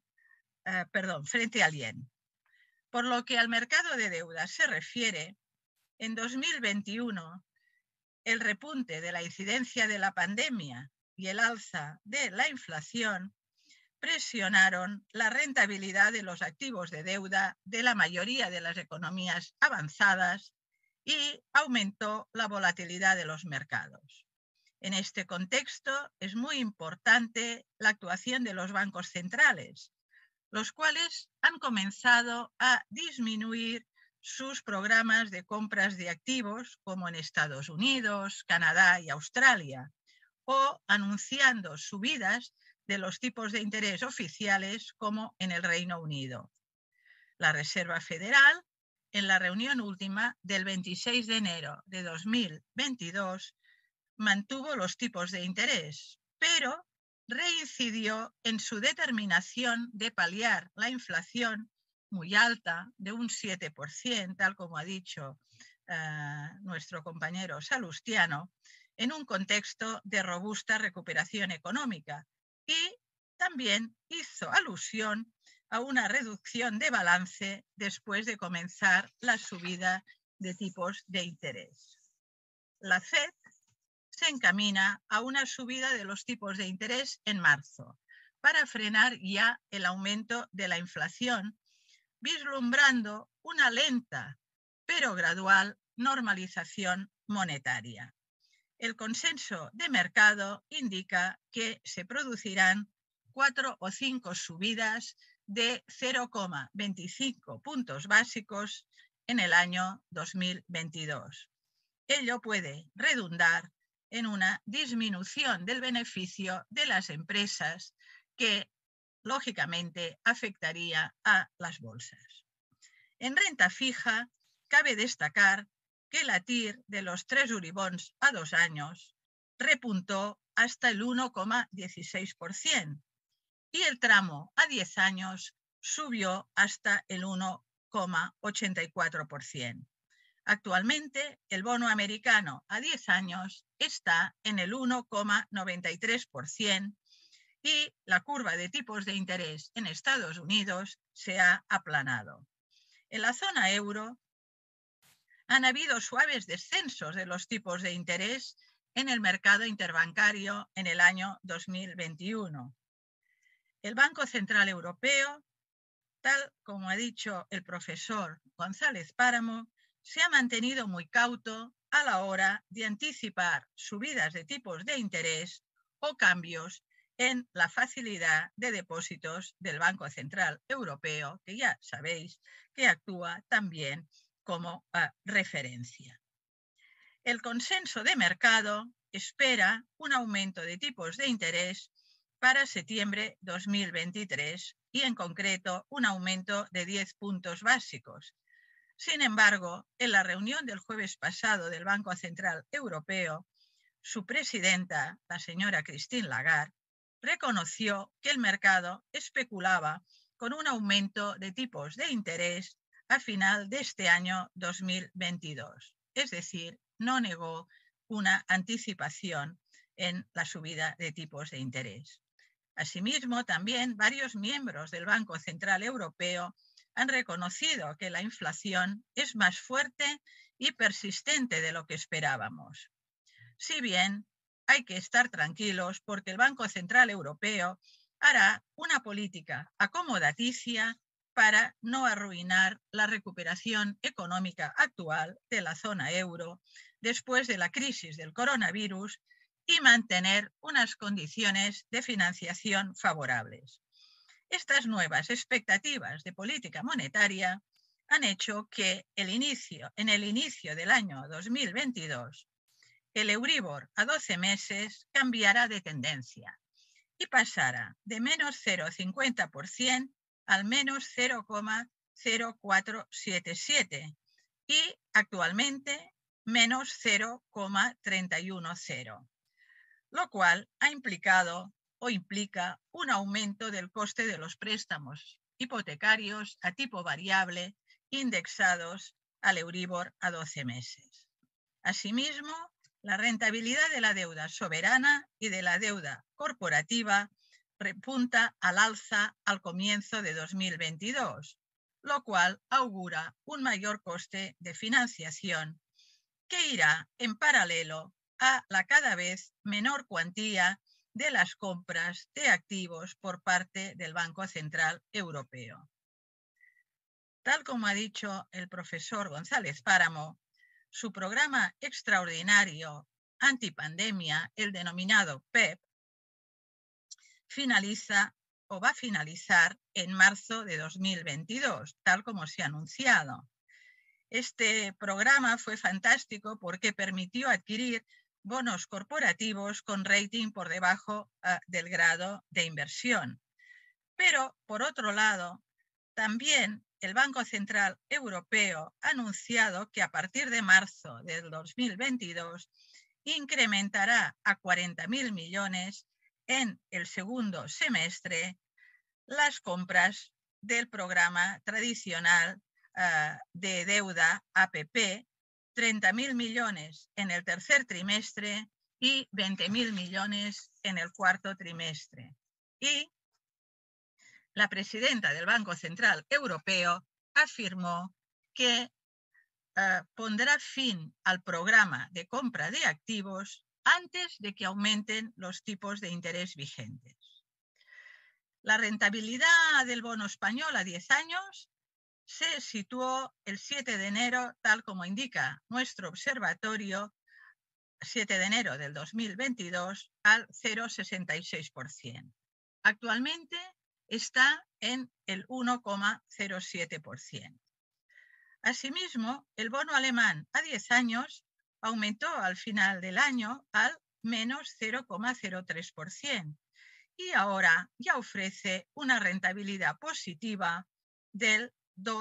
yen. Por lo que al mercado de deuda se refiere, en 2021 el repunte de la incidencia de la pandemia y el alza de la inflación presionaron la rentabilidad de los activos de deuda de la mayoría de las economías avanzadas y aumentó la volatilidad de los mercados. En este contexto es muy importante la actuación de los bancos centrales, los cuales han comenzado a disminuir sus programas de compras de activos, como en Estados Unidos, Canadá y Australia, o anunciando subidas de los tipos de interés oficiales, como en el Reino Unido. La Reserva Federal, en la reunión última del 26 de enero de 2022, mantuvo los tipos de interés, pero reincidió en su determinación de paliar la inflación muy alta de un 7%, tal como ha dicho nuestro compañero Salustiano, en un contexto de robusta recuperación económica, y también hizo alusión a una reducción de balance después de comenzar la subida de tipos de interés. La FED se encamina a una subida de los tipos de interés en marzo para frenar ya el aumento de la inflación, vislumbrando una lenta pero gradual normalización monetaria. El consenso de mercado indica que se producirán 4 o 5 subidas de 0,25 puntos básicos en el año 2022. Ello puede redundar en una disminución del beneficio de las empresas que, lógicamente, afectaría a las bolsas. En renta fija, cabe destacar que la TIR de los Treasury Bonds a 2 años repuntó hasta el 1,16% y el tramo a 10 años subió hasta el 1,84%. Actualmente, el bono americano a 10 años está en el 1,93% y la curva de tipos de interés en Estados Unidos se ha aplanado. En la zona euro han habido suaves descensos de los tipos de interés en el mercado interbancario en el año 2021. El Banco Central Europeo, tal como ha dicho el profesor González Páramo, se ha mantenido muy cauto a la hora de anticipar subidas de tipos de interés o cambios en la facilidad de depósitos del Banco Central Europeo, que ya sabéis que actúa también como referencia. El consenso de mercado espera un aumento de tipos de interés para septiembre 2023 y en concreto un aumento de 10 puntos básicos. Sin embargo, en la reunión del jueves pasado del Banco Central Europeo, su presidenta, la señora Christine Lagarde, reconoció que el mercado especulaba con un aumento de tipos de interés a final de este año 2022. Es decir, no negó una anticipación en la subida de tipos de interés. Asimismo, también varios miembros del Banco Central Europeo han reconocido que la inflación es más fuerte y persistente de lo que esperábamos. Si bien hay que estar tranquilos porque el Banco Central Europeo hará una política acomodaticia para no arruinar la recuperación económica actual de la zona euro después de la crisis del coronavirus y mantener unas condiciones de financiación favorables. Estas nuevas expectativas de política monetaria han hecho que en el inicio del año 2022 el Euribor a 12 meses cambiará de tendencia y pasará de menos 0,50% al menos 0,0477 y actualmente menos 0,310, lo cual ha implicado o implica un aumento del coste de los préstamos hipotecarios a tipo variable indexados al Euribor a 12 meses. Asimismo, la rentabilidad de la deuda soberana y de la deuda corporativa repunta al alza al comienzo de 2022, lo cual augura un mayor coste de financiación que irá en paralelo a la cada vez menor cuantía de las compras de activos por parte del Banco Central Europeo. Tal como ha dicho el profesor González Páramo, su programa extraordinario antipandemia, el denominado PEP, finaliza o va a finalizar en marzo de 2022, tal como se ha anunciado. Este programa fue fantástico porque permitió adquirir bonos corporativos con rating por debajo del grado de inversión. Pero, por otro lado, también el Banco Central Europeo ha anunciado que a partir de marzo del 2022 incrementará a 40.000 millones en el segundo semestre las compras del programa tradicional de deuda APP, 30.000 millones en el tercer trimestre y 20.000 millones en el cuarto trimestre. Y la presidenta del Banco Central Europeo afirmó que pondrá fin al programa de compra de activos antes de que aumenten los tipos de interés vigentes. La rentabilidad del bono español a 10 años se situó el 7 de enero, tal como indica nuestro observatorio, 7 de enero del 2022, al 0,66%. Actualmente está en el 1,07%. Asimismo, el bono alemán a 10 años aumentó al final del año al menos 0,03% y ahora ya ofrece una rentabilidad positiva del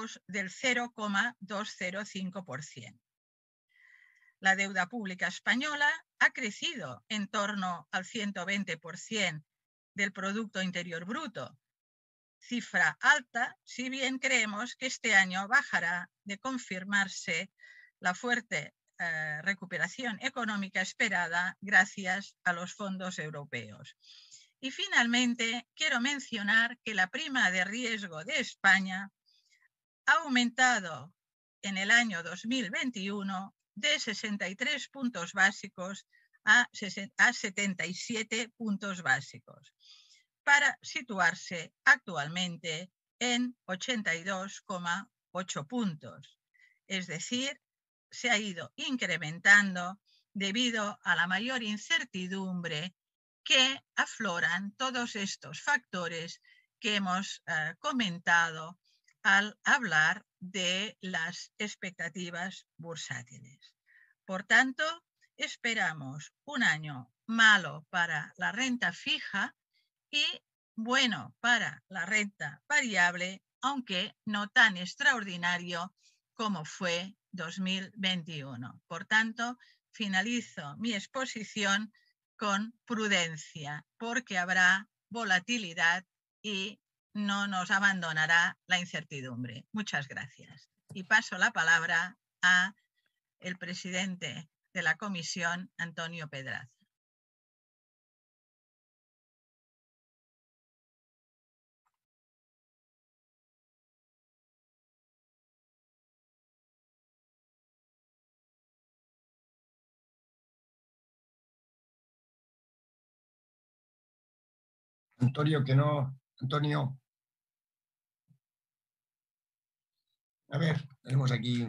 0,205%. La deuda pública española ha crecido en torno al 120% del Producto Interior Bruto, cifra alta, si bien creemos que este año bajará de confirmarse la fuerte recuperación económica esperada gracias a los fondos europeos. Y finalmente, quiero mencionar que la prima de riesgo de España ha aumentado en el año 2021 de 63 puntos básicos a 77 puntos básicos, para situarse actualmente en 82,8 puntos. Es decir, se ha ido incrementando debido a la mayor incertidumbre que afloran todos estos factores que hemos comentado al hablar de las expectativas bursátiles. Por tanto, esperamos un año malo para la renta fija y bueno para la renta variable, aunque no tan extraordinario como fue 2021. Por tanto, finalizo mi exposición con prudencia, porque habrá volatilidad y no nos abandonará la incertidumbre. Muchas gracias. Y paso la palabra al presidente de la comisión, Antonio Pedraza. Antonio, que no. Antonio. A ver, tenemos aquí.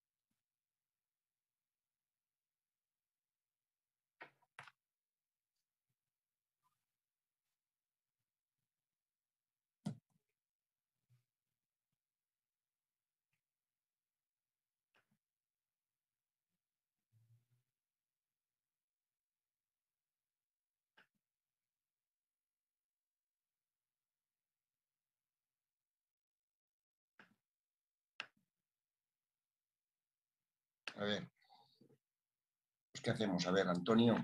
A ver, pues, ¿qué hacemos? A ver, Antonio.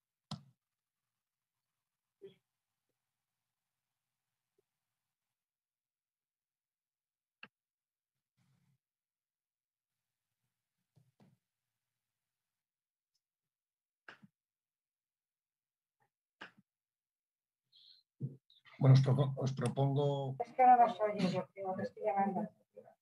Bueno, os propongo... Es que no los oye, porque te estoy llamando.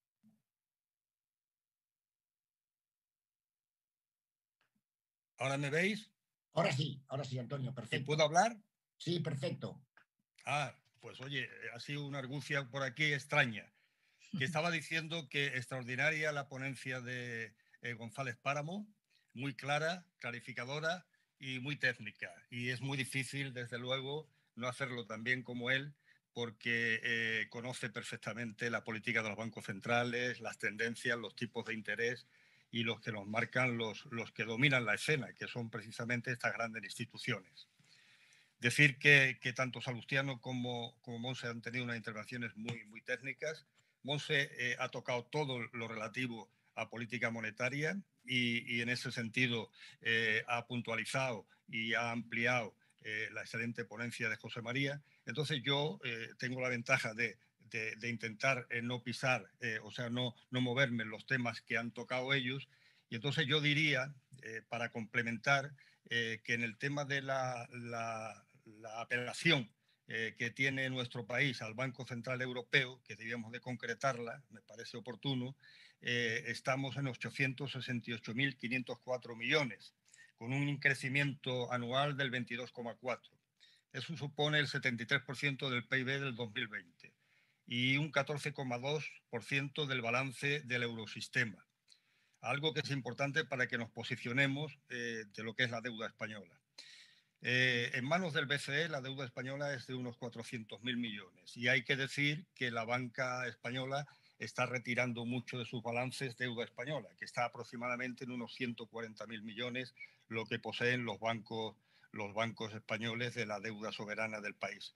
¿Ahora me veis? Ahora sí, Antonio, perfecto. ¿Puedo hablar? Sí, perfecto. Pues oye, ha sido una argucia por aquí extraña, que estaba diciendo que extraordinaria la ponencia de González Páramo, muy clara, clarificadora y muy técnica. Y es muy difícil, desde luego, no hacerlo tan bien como él, porque conoce perfectamente la política de los bancos centrales, las tendencias, los tipos de interés y los que nos marcan los que dominan la escena, que son precisamente estas grandes instituciones. Decir que tanto Salustiano como Monse han tenido unas intervenciones muy técnicas. Monse ha tocado todo lo relativo a política monetaria y en ese sentido ha puntualizado y ha ampliado la excelente ponencia de José María. Entonces yo tengo la ventaja de intentar no pisar, o sea, no moverme en los temas que han tocado ellos. Y entonces yo diría, para complementar, que en el tema de la apelación que tiene nuestro país al Banco Central Europeo, que debíamos de concretarla, me parece oportuno, estamos en 868.504 millones, con un crecimiento anual del 22,4%. Eso supone el 73% del PIB del 2020 y un 14,2% del balance del eurosistema. Algo que es importante para que nos posicionemos de lo que es la deuda española. En manos del BCE la deuda española es de unos 400.000 millones y hay que decir que la banca española está retirando mucho de sus balances deuda española, que está aproximadamente en unos 140.000 millones, lo que poseen los bancos españoles de la deuda soberana del país.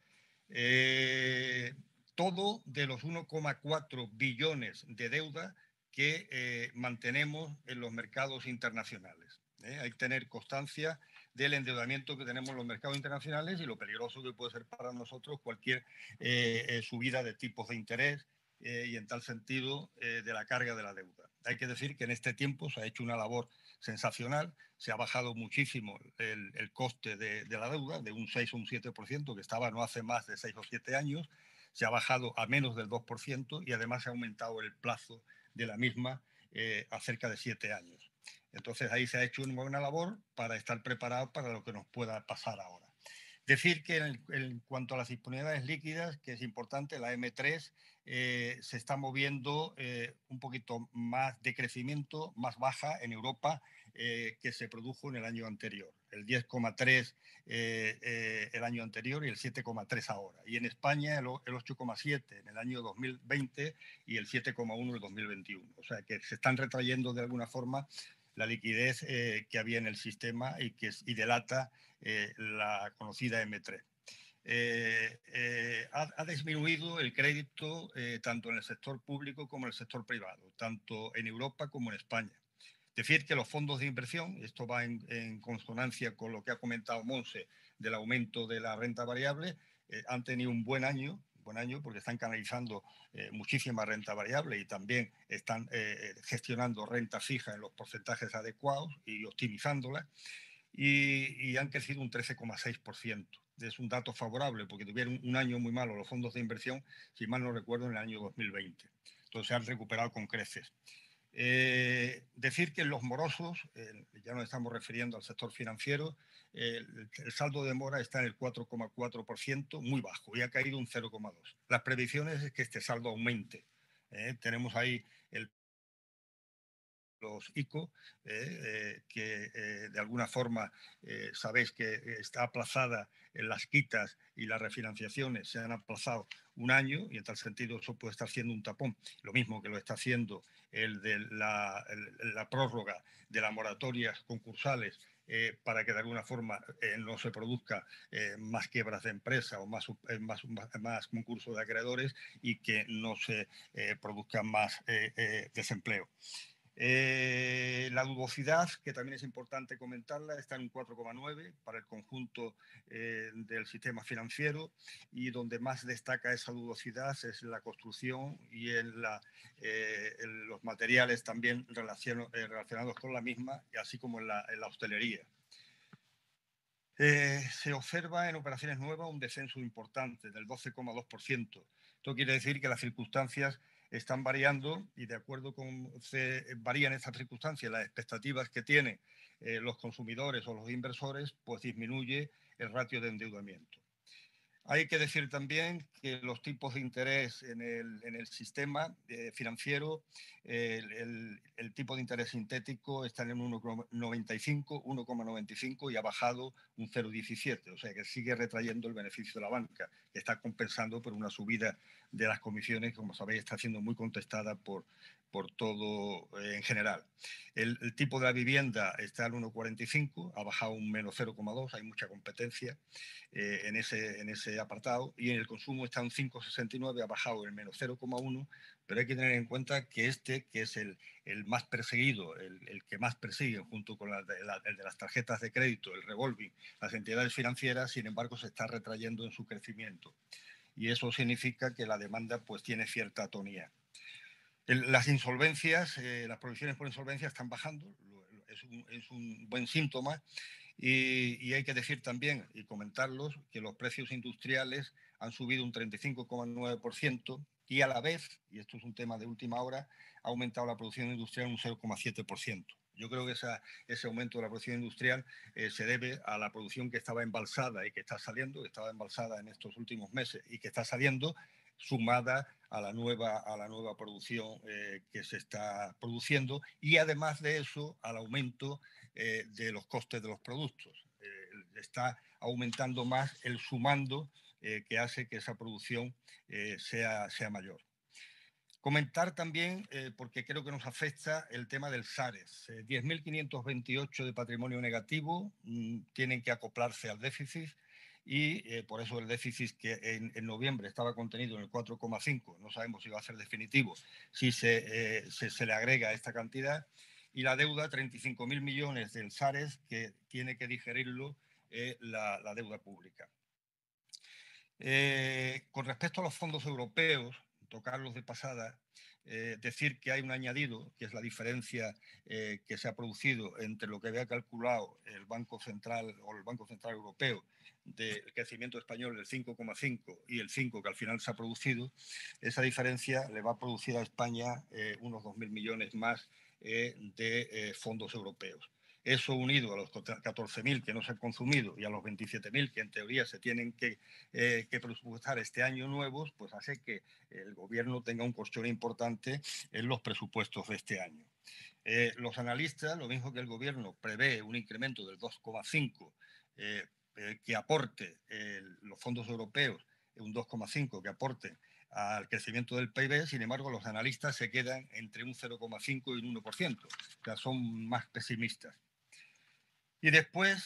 Todo de los 1,4 billones de deuda que mantenemos en los mercados internacionales. Hay que tener constancia del endeudamiento que tenemos en los mercados internacionales y lo peligroso que puede ser para nosotros cualquier subida de tipos de interés y en tal sentido de la carga de la deuda. Hay que decir que en este tiempo se ha hecho una labor sensacional, se ha bajado muchísimo el coste de la deuda, de un 6 o un 7%, que estaba no hace más de 6 o 7 años, se ha bajado a menos del 2% y además se ha aumentado el plazo de la misma a cerca de 7 años. Entonces ahí se ha hecho una buena labor para estar preparado para lo que nos pueda pasar ahora. Decir que en cuanto a las disponibilidades líquidas, que es importante, la M3 se está moviendo un poquito más de crecimiento, más baja en Europa que se produjo en el año anterior. El 10,3 el año anterior y el 7,3 ahora. Y en España el 8,7 en el año 2020 y el 7,1 en el 2021. O sea que se están retrayendo de alguna forma la liquidez que había en el sistema y delata la conocida M3. Ha disminuido el crédito tanto en el sector público como en el sector privado, tanto en Europa como en España. Decir que los fondos de inversión, esto va en consonancia con lo que ha comentado Monse del aumento de la renta variable, han tenido un buen año porque están canalizando muchísima renta variable y también están gestionando renta fija en los porcentajes adecuados y optimizándola, y han crecido un 13,6%. Es un dato favorable porque tuvieron un año muy malo los fondos de inversión, si mal no recuerdo, en el año 2020. Entonces se han recuperado con creces. Decir que en los morosos, ya nos estamos refiriendo al sector financiero, el saldo de mora está en el 4,4%, muy bajo, y ha caído un 0,2%. Las previsiones es que este saldo aumente. Tenemos ahí los ICO, que de alguna forma sabéis que está aplazada en las quitas y las refinanciaciones se han aplazado un año y en tal sentido eso puede estar haciendo un tapón. Lo mismo que lo está haciendo el de la prórroga de las moratorias concursales para que de alguna forma no se produzca más quiebras de empresa o más concursos de acreedores y que no se produzca más desempleo. La dudosidad, que también es importante comentarla, está en un 4,9 para el conjunto del sistema financiero, y donde más destaca esa dudosidad es en la construcción y en los materiales también relacionados con la misma, así como en la hostelería. Se observa en operaciones nuevas un descenso importante del 12,2%. Esto quiere decir que las circunstancias están variando y de acuerdo con se varían estas circunstancias, las expectativas que tienen los consumidores o los inversores, pues disminuye el ratio de endeudamiento. Hay que decir también que los tipos de interés en el sistema financiero, el tipo de interés sintético está en 1,95 y ha bajado un 0,17, o sea que sigue retrayendo el beneficio de la banca, que está compensando por una subida de las comisiones que, como sabéis, está siendo muy contestada por todo en general. El tipo de la vivienda está al 1,45, ha bajado un menos 0,2, hay mucha competencia en ese apartado, y en el consumo está un 5,69, ha bajado el menos 0,1, pero hay que tener en cuenta que que es el más perseguido, el que más persiguen junto con el de las tarjetas de crédito, el revolving, las entidades financieras, sin embargo se está retrayendo en su crecimiento, y eso significa que la demanda pues tiene cierta atonía. Las insolvencias, las provisiones por insolvencia están bajando, es un buen síntoma, Y hay que decir también, y comentarlos, que los precios industriales han subido un 35,9% y a la vez, y esto es un tema de última hora, ha aumentado la producción industrial un 0,7%. Yo creo que ese aumento de la producción industrial se debe a la producción que estaba embalsada y que está saliendo, que estaba embalsada en estos últimos meses y que está saliendo, sumada a la nueva producción que se está produciendo, y además de eso al aumento de los costes de los productos. Está aumentando más el sumando que hace que esa producción sea mayor. Comentar también, porque creo que nos afecta, el tema del SARES. 10.528 de patrimonio negativo tienen que acoplarse al déficit, y por eso el déficit que en noviembre estaba contenido en el 4,5, no sabemos si va a ser definitivo, si se le agrega esta cantidad, y la deuda, 35.000 millones del SARES, que tiene que digerirlo la deuda pública. Con respecto a los fondos europeos, tocarlos de pasada, decir que hay un añadido, que es la diferencia que se ha producido entre lo que había calculado el Banco Central o el Banco Central Europeo del crecimiento español del 5,5 y el 5 que al final se ha producido. Esa diferencia le va a producir a España unos 2.000 millones más de fondos europeos. Eso unido a los 14.000 que no se han consumido y a los 27.000 que en teoría se tienen que presupuestar este año nuevos, pues hace que el gobierno tenga un colchón importante en los presupuestos de este año. Los analistas, lo mismo que el gobierno, prevé un incremento del 2,5 que aporte los fondos europeos, un 2,5 que aporten al crecimiento del PIB. Sin embargo, los analistas se quedan entre un 0,5 y un 1%, o sea, son más pesimistas. Y después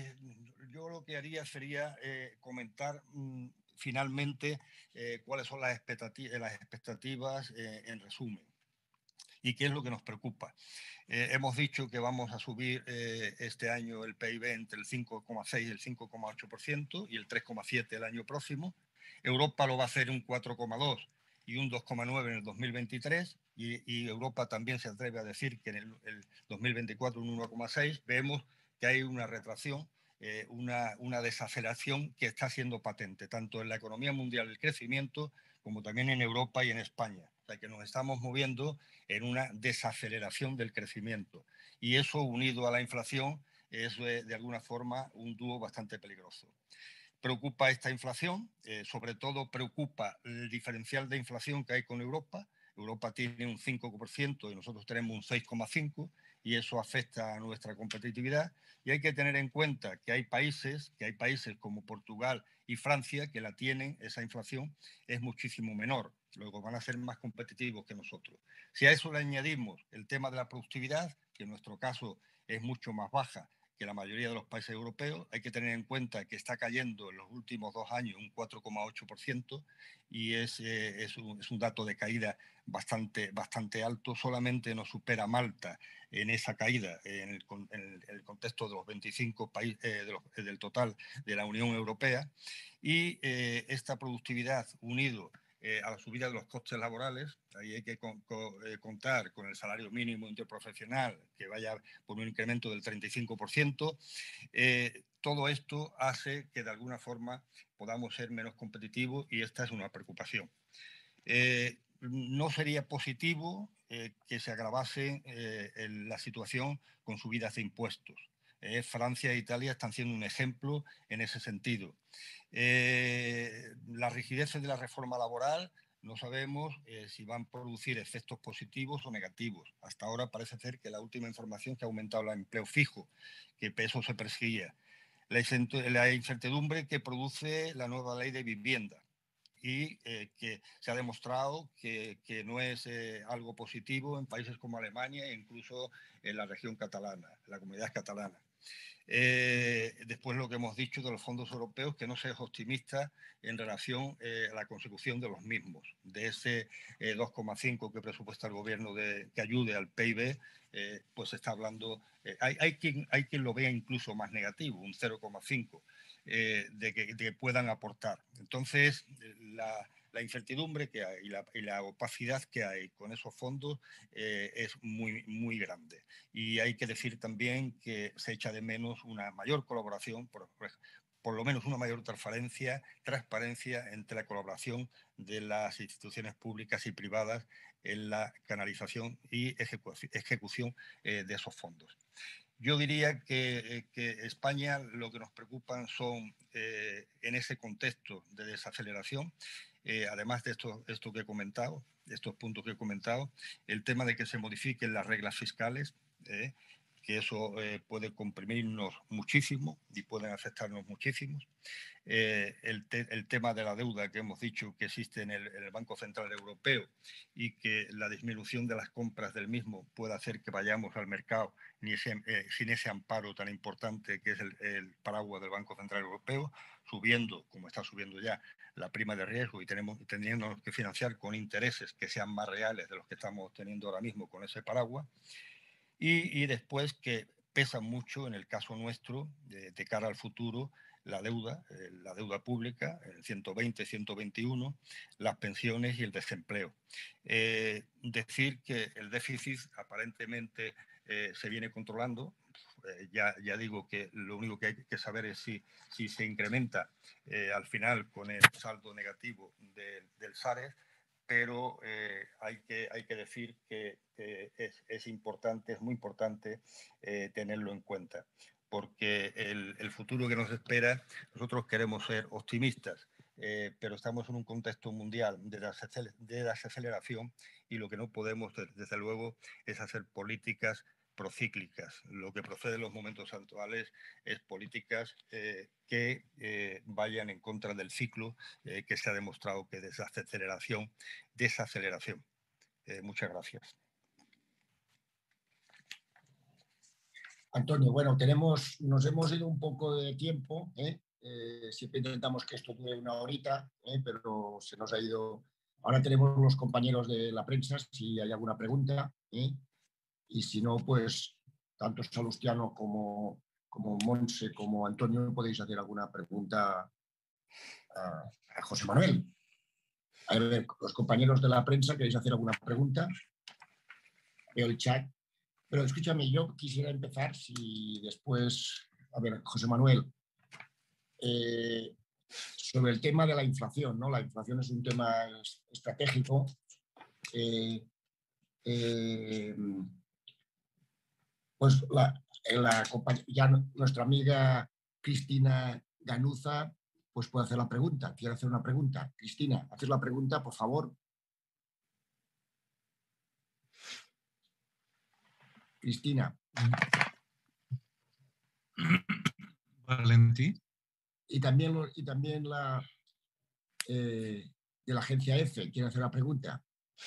yo lo que haría sería comentar finalmente cuáles son las expectativas en resumen y qué es lo que nos preocupa. Hemos dicho que vamos a subir este año el PIB entre el 5,6 y el 5,8% y el 3,7 el año próximo. Europa lo va a hacer un 4,2 y un 2,9 en el 2023, y Europa también se atreve a decir que en el 2024 un 1,6. Vemos que hay una retracción, una desaceleración que está siendo patente, tanto en la economía mundial, el crecimiento, como también en Europa y en España. O sea, que nos estamos moviendo en una desaceleración del crecimiento. Y eso, unido a la inflación, es de alguna forma un dúo bastante peligroso. Preocupa esta inflación, sobre todo preocupa el diferencial de inflación que hay con Europa. Europa tiene un 5% y nosotros tenemos un 6,5%, y eso afecta a nuestra competitividad. Y hay que tener en cuenta que hay países como Portugal y Francia que la tienen, esa inflación es muchísimo menor, luego van a ser más competitivos que nosotros. Si a eso le añadimos el tema de la productividad, que en nuestro caso es mucho más baja que la mayoría de los países europeos, hay que tener en cuenta que está cayendo en los últimos 2 años un 4,8%, y es un dato de caída bastante alto. Solamente nos supera Malta en esa caída en el contexto de los 25 países del total de la Unión Europea. Y esta productividad, unido a la subida de los costes laborales, ahí hay que contar con el salario mínimo interprofesional, que vaya por un incremento del 35%. Todo esto hace que de alguna forma podamos ser menos competitivos, y esta es una preocupación. No sería positivo que se agravase la situación con subidas de impuestos. Francia e Italia están siendo un ejemplo en ese sentido. Las rigideces de la reforma laboral no sabemos si van a producir efectos positivos o negativos. Hasta ahora parece ser que la última información, que ha aumentado el empleo fijo, que eso se perseguía. La incertidumbre que produce la nueva ley de vivienda, y que se ha demostrado que no es algo positivo en países como Alemania e incluso en la región catalana, la comunidad catalana. Después, lo que hemos dicho de los fondos europeos, que no se es optimista en relación a la consecución de los mismos. De ese 2,5 que presupuesta el gobierno que ayude al PIB, pues se está hablando, hay quien lo vea incluso más negativo, un 0,5. De que puedan aportar. Entonces, la incertidumbre que hay y la opacidad que hay con esos fondos es muy, muy grande. Y hay que decir también que se echa de menos una mayor colaboración, por lo menos una mayor transparencia entre la colaboración de las instituciones públicas y privadas en la canalización y ejecución de esos fondos. Yo diría que España lo que nos preocupan son, en ese contexto de desaceleración, además de esto que he comentado, de estos puntos que he comentado, el tema de que se modifiquen las reglas fiscales, que eso puede comprimirnos muchísimo y pueden afectarnos muchísimo. El tema de la deuda que hemos dicho que existe en el Banco Central Europeo y que la disminución de las compras del mismo puede hacer que vayamos al mercado sin ese amparo tan importante que es el paraguas del Banco Central Europeo, subiendo, como está subiendo ya, la prima de riesgo y teniendo que financiar con intereses que sean más reales de los que estamos teniendo ahora mismo con ese paraguas. Y después que pesa mucho en el caso nuestro, de cara al futuro, la deuda pública, el 120, 121, las pensiones y el desempleo. Decir que el déficit aparentemente se viene controlando. Ya digo que lo único que hay que saber es si se incrementa al final con el saldo negativo del SARES, pero hay que decir que es importante, es muy importante tenerlo en cuenta, porque el futuro que nos espera, nosotros queremos ser optimistas, pero estamos en un contexto mundial de desaceleración y lo que no podemos, desde luego, es hacer políticas procíclicas. Lo que procede en los momentos actuales es políticas que vayan en contra del ciclo que se ha demostrado que desaceleración. Muchas gracias. Antonio, bueno, nos hemos ido un poco de tiempo, siempre intentamos que esto dure una horita, pero se nos ha ido. Ahora tenemos los compañeros de la prensa, si hay alguna pregunta, y si no, pues tanto Salustiano como Montse, como Antonio, podéis hacer alguna pregunta a José Manuel. A ver, los compañeros de la prensa, ¿queréis hacer alguna pregunta? Veo el chat. Pero escúchame, yo quisiera empezar, si después, a ver, José Manuel, sobre el tema de la inflación, ¿no? La inflación es un tema estratégico. Pues ya nuestra amiga Cristina Ganuza pues puede hacer la pregunta. Quiere hacer una pregunta. Cristina, haces la pregunta, por favor. Cristina. Valentí. Y también la de la agencia EFE quiere hacer la pregunta.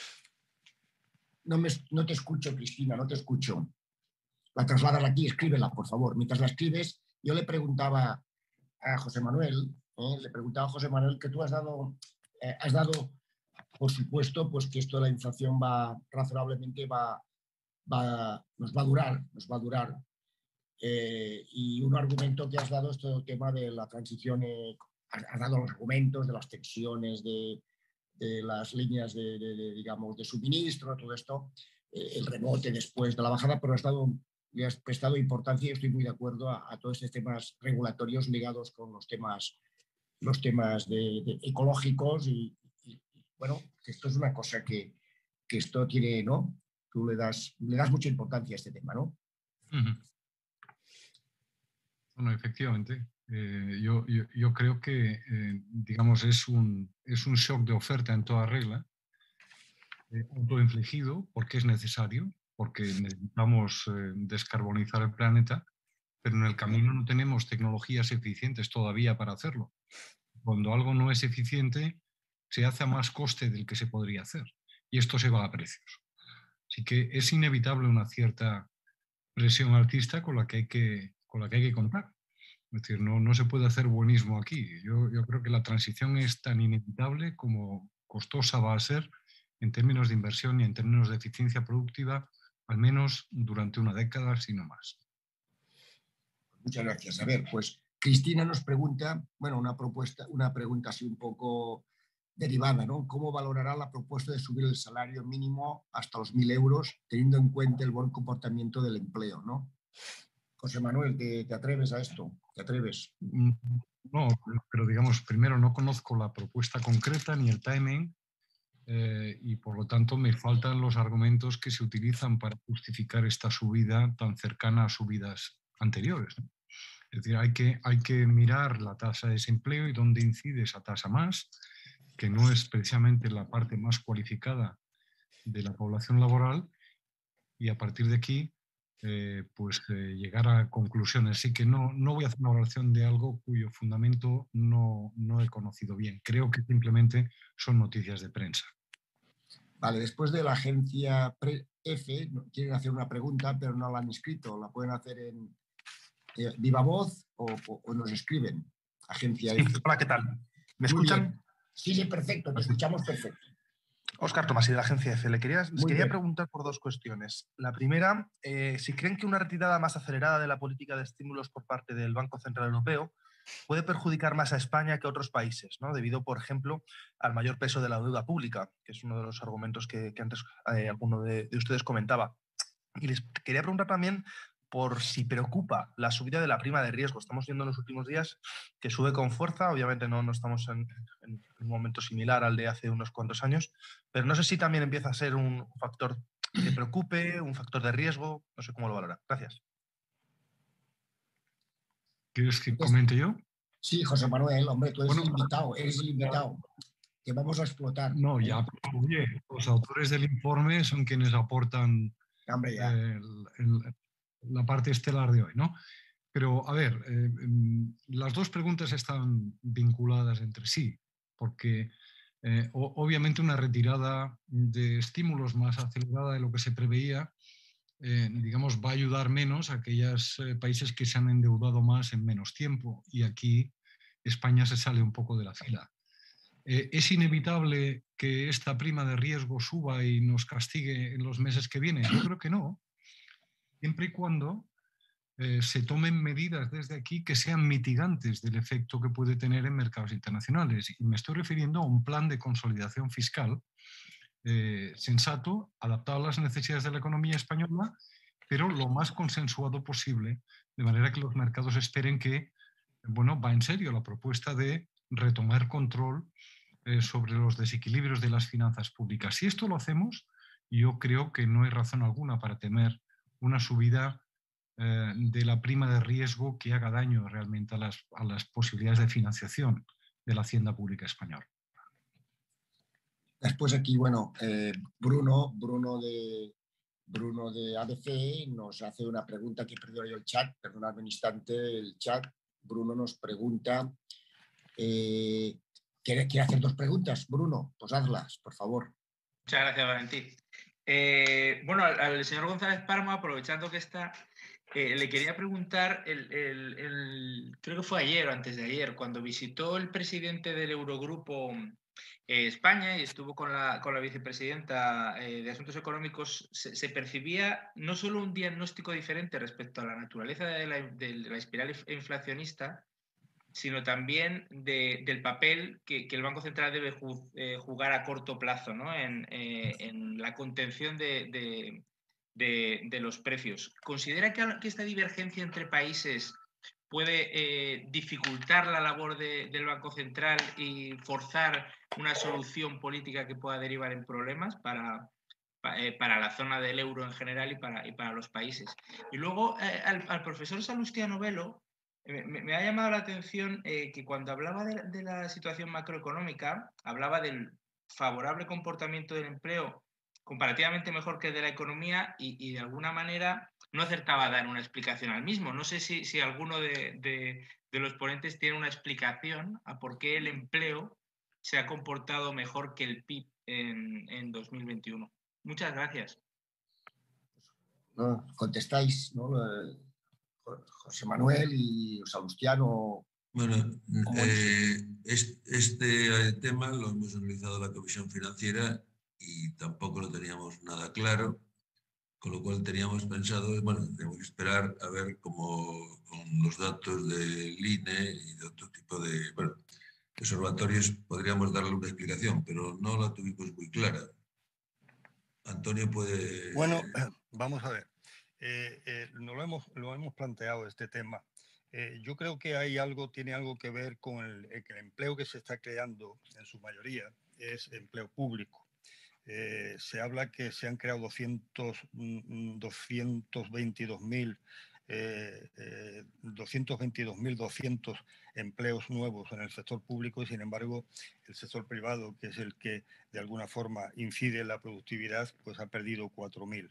No te escucho, Cristina, no te escucho. La trasladas aquí, escríbela, por favor. Mientras la escribes, yo le preguntaba a José Manuel, que tú has dado, por supuesto, pues que esto de la inflación razonablemente nos va a durar. Y un argumento que has dado es todo el tema de la transición, has dado los argumentos de las tensiones, de las líneas digamos, de suministro, todo esto, el rebote después de la bajada, pero le has prestado importancia y estoy muy de acuerdo a todos estos temas regulatorios ligados con los temas ecológicos y bueno, que esto es una cosa que esto tiene, ¿no? Tú le das mucha importancia a este tema, ¿no? Bueno, efectivamente. Yo creo que, digamos, es un shock de oferta en toda regla, autoinfligido, porque es necesario, porque necesitamos descarbonizar el planeta, pero en el camino no tenemos tecnologías eficientes todavía para hacerlo. Cuando algo no es eficiente, se hace a más coste del que se podría hacer, y esto se va a precios. Así que es inevitable una cierta presión alcista con la que hay que contar. Es decir, no se puede hacer buenismo aquí. Yo creo que la transición es tan inevitable como costosa va a ser en términos de inversión y en términos de eficiencia productiva, al menos durante una década, si no más. Muchas gracias. A ver, pues Cristina nos pregunta, bueno, una pregunta así un poco derivada, ¿no? ¿Cómo valorará la propuesta de subir el salario mínimo hasta los 1.000 euros, teniendo en cuenta el buen comportamiento del empleo, ¿no? José Manuel, ¿te atreves a esto? ¿Te atreves? No, pero digamos, primero no conozco la propuesta concreta ni el timing y por lo tanto me faltan los argumentos que se utilizan para justificar esta subida tan cercana a subidas anteriores, ¿no? Es decir, hay que mirar la tasa de desempleo y dónde incide esa tasa más, que no es precisamente la parte más cualificada de la población laboral, y a partir de aquí llegar a conclusiones. Así que no voy a hacer una valoración de algo cuyo fundamento no he conocido bien. Creo que simplemente son noticias de prensa. Vale, después de la agencia F, quieren hacer una pregunta, pero no la han escrito. La pueden hacer en viva voz o nos escriben. Agencia sí, F. hola, ¿qué tal? ¿Me escuchan? Sí, perfecto, te escuchamos perfecto. Óscar Tomás, de la agencia F. Les quería preguntar por dos cuestiones. La primera, si creen que una retirada más acelerada de la política de estímulos por parte del Banco Central Europeo puede perjudicar más a España que a otros países, ¿no? Debido, por ejemplo, al mayor peso de la deuda pública, que es uno de los argumentos que antes alguno de ustedes comentaba. Y les quería preguntar también por si preocupa la subida de la prima de riesgo. Estamos viendo en los últimos días que sube con fuerza. Obviamente no estamos en un momento similar al de hace unos cuantos años, pero no sé si también empieza a ser un factor que preocupe, un factor de riesgo. No sé cómo lo valora. Gracias. ¿Quieres que comente yo? Sí, José Manuel, hombre, tú eres el invitado. Que vamos a explotar. No, ya, pero, oye, los autores del informe son quienes aportan la parte estelar de hoy, ¿no? Pero, a ver, las dos preguntas están vinculadas entre sí, porque obviamente una retirada de estímulos más acelerada de lo que se preveía, digamos, va a ayudar menos a aquellos países que se han endeudado más en menos tiempo, y aquí España se sale un poco de la fila. ¿Es inevitable que esta prima de riesgo suba y nos castigue en los meses que vienen? Yo creo que no, siempre y cuando se tomen medidas desde aquí que sean mitigantes del efecto que puede tener en mercados internacionales. Y me estoy refiriendo a un plan de consolidación fiscal sensato, adaptado a las necesidades de la economía española, pero lo más consensuado posible, de manera que los mercados esperen que, bueno, va en serio la propuesta de retomar control sobre los desequilibrios de las finanzas públicas. Si esto lo hacemos, yo creo que no hay razón alguna para temer una subida de la prima de riesgo que haga daño realmente a las posibilidades de financiación de la hacienda pública española. Después aquí, bueno, Bruno de ADC nos hace una pregunta que he perdido yo el chat, perdonadme un instante el chat. Bruno nos pregunta, ¿quiere hacer dos preguntas? Bruno, pues hazlas, por favor. Muchas gracias, Valentín. Bueno, al señor González Páramo, aprovechando que está, le quería preguntar, creo que fue ayer o antes de ayer, cuando visitó el presidente del Eurogrupo España y estuvo con la vicepresidenta de Asuntos Económicos, se percibía no solo un diagnóstico diferente respecto a la naturaleza de la espiral inflacionista, sino también del papel que el Banco Central debe jugar a corto plazo, ¿no? en la contención de los precios. ¿Considera que esta divergencia entre países puede dificultar la labor del Banco Central y forzar una solución política que pueda derivar en problemas para la zona del euro en general y para los países? Y luego al profesor Salustiano Velo me ha llamado la atención que cuando hablaba de la situación macroeconómica, hablaba del favorable comportamiento del empleo comparativamente mejor que el de la economía y de alguna manera no acertaba a dar una explicación al mismo. No sé si alguno de los ponentes tiene una explicación a por qué el empleo se ha comportado mejor que el PIB en 2021. Muchas gracias. No, contestáis, ¿no? José Manuel y Salustiano. Bueno, este tema lo hemos analizado en la Comisión Financiera y tampoco lo teníamos nada claro, con lo cual teníamos pensado, bueno, tenemos que esperar a ver cómo con los datos del INE y de otro tipo de... Bueno, observatorios podríamos darle una explicación, pero no la tuvimos muy clara. Antonio puede... Bueno, vamos a ver. Lo hemos planteado este tema. Yo creo que tiene algo que ver con el empleo que se está creando en su mayoría es empleo público. Se habla que se han creado 222.200 empleos nuevos en el sector público y, sin embargo, el sector privado, que es el que de alguna forma incide en la productividad, pues ha perdido 4.000.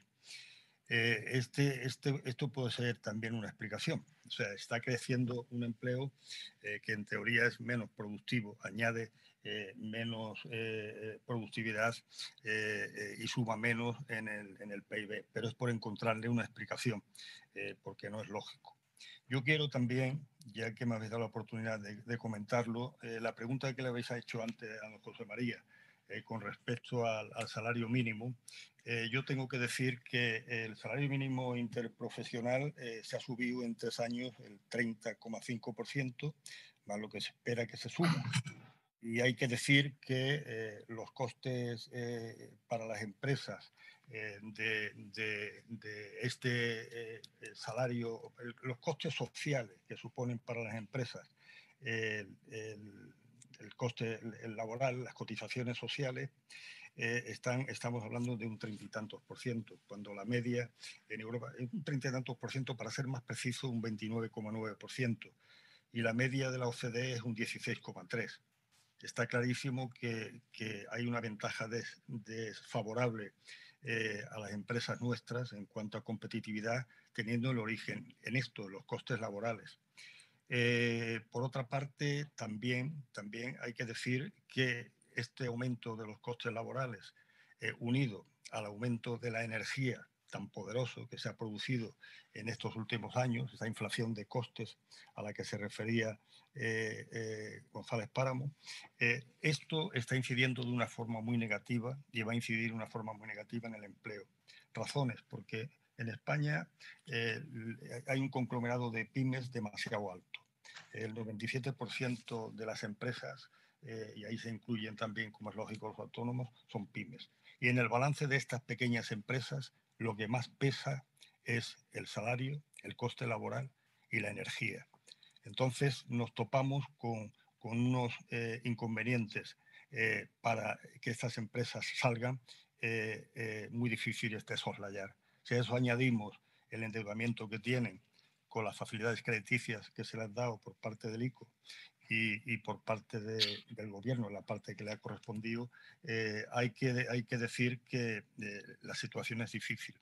Esto puede ser también una explicación. O sea, está creciendo un empleo que en teoría es menos productivo, añade menos productividad y suma menos en el PIB, pero es por encontrarle una explicación, porque no es lógico. Yo quiero también, ya que me habéis dado la oportunidad de comentarlo, la pregunta que le habéis hecho antes a don José María con respecto al salario mínimo. Yo tengo que decir que el salario mínimo interprofesional se ha subido en 3 años el 30,5%, más lo que se espera que se suba. Y hay que decir que los costes para las empresas de este salario, los costes sociales que suponen para las empresas el coste laboral, las cotizaciones sociales, estamos hablando de un 30 y tantos %, cuando la media en Europa es un 30 y tantos %, para ser más preciso, un 29,9%, y la media de la OCDE es un 16,3%. Está clarísimo que hay una ventaja desfavorable a las empresas nuestras en cuanto a competitividad, teniendo el origen en esto, los costes laborales. Por otra parte, también hay que decir que este aumento de los costes laborales, unido al aumento de la energía tan poderoso que se ha producido en estos últimos años, esa inflación de costes a la que se refería González Páramo, esto está incidiendo de una forma muy negativa y va a incidir de una forma muy negativa en el empleo. Razones, porque en España hay un conglomerado de pymes demasiado alto. El 97% de las empresas, y ahí se incluyen también, como es lógico, los autónomos, son pymes. Y en el balance de estas pequeñas empresas, lo que más pesa es el salario, el coste laboral y la energía. Entonces nos topamos con unos inconvenientes para que estas empresas salgan muy difíciles de soslayar. Si a eso añadimos el endeudamiento que tienen con las facilidades crediticias que se les han dado por parte del ICO y por parte del gobierno, la parte que le ha correspondido, hay que decir que la situación es difícil.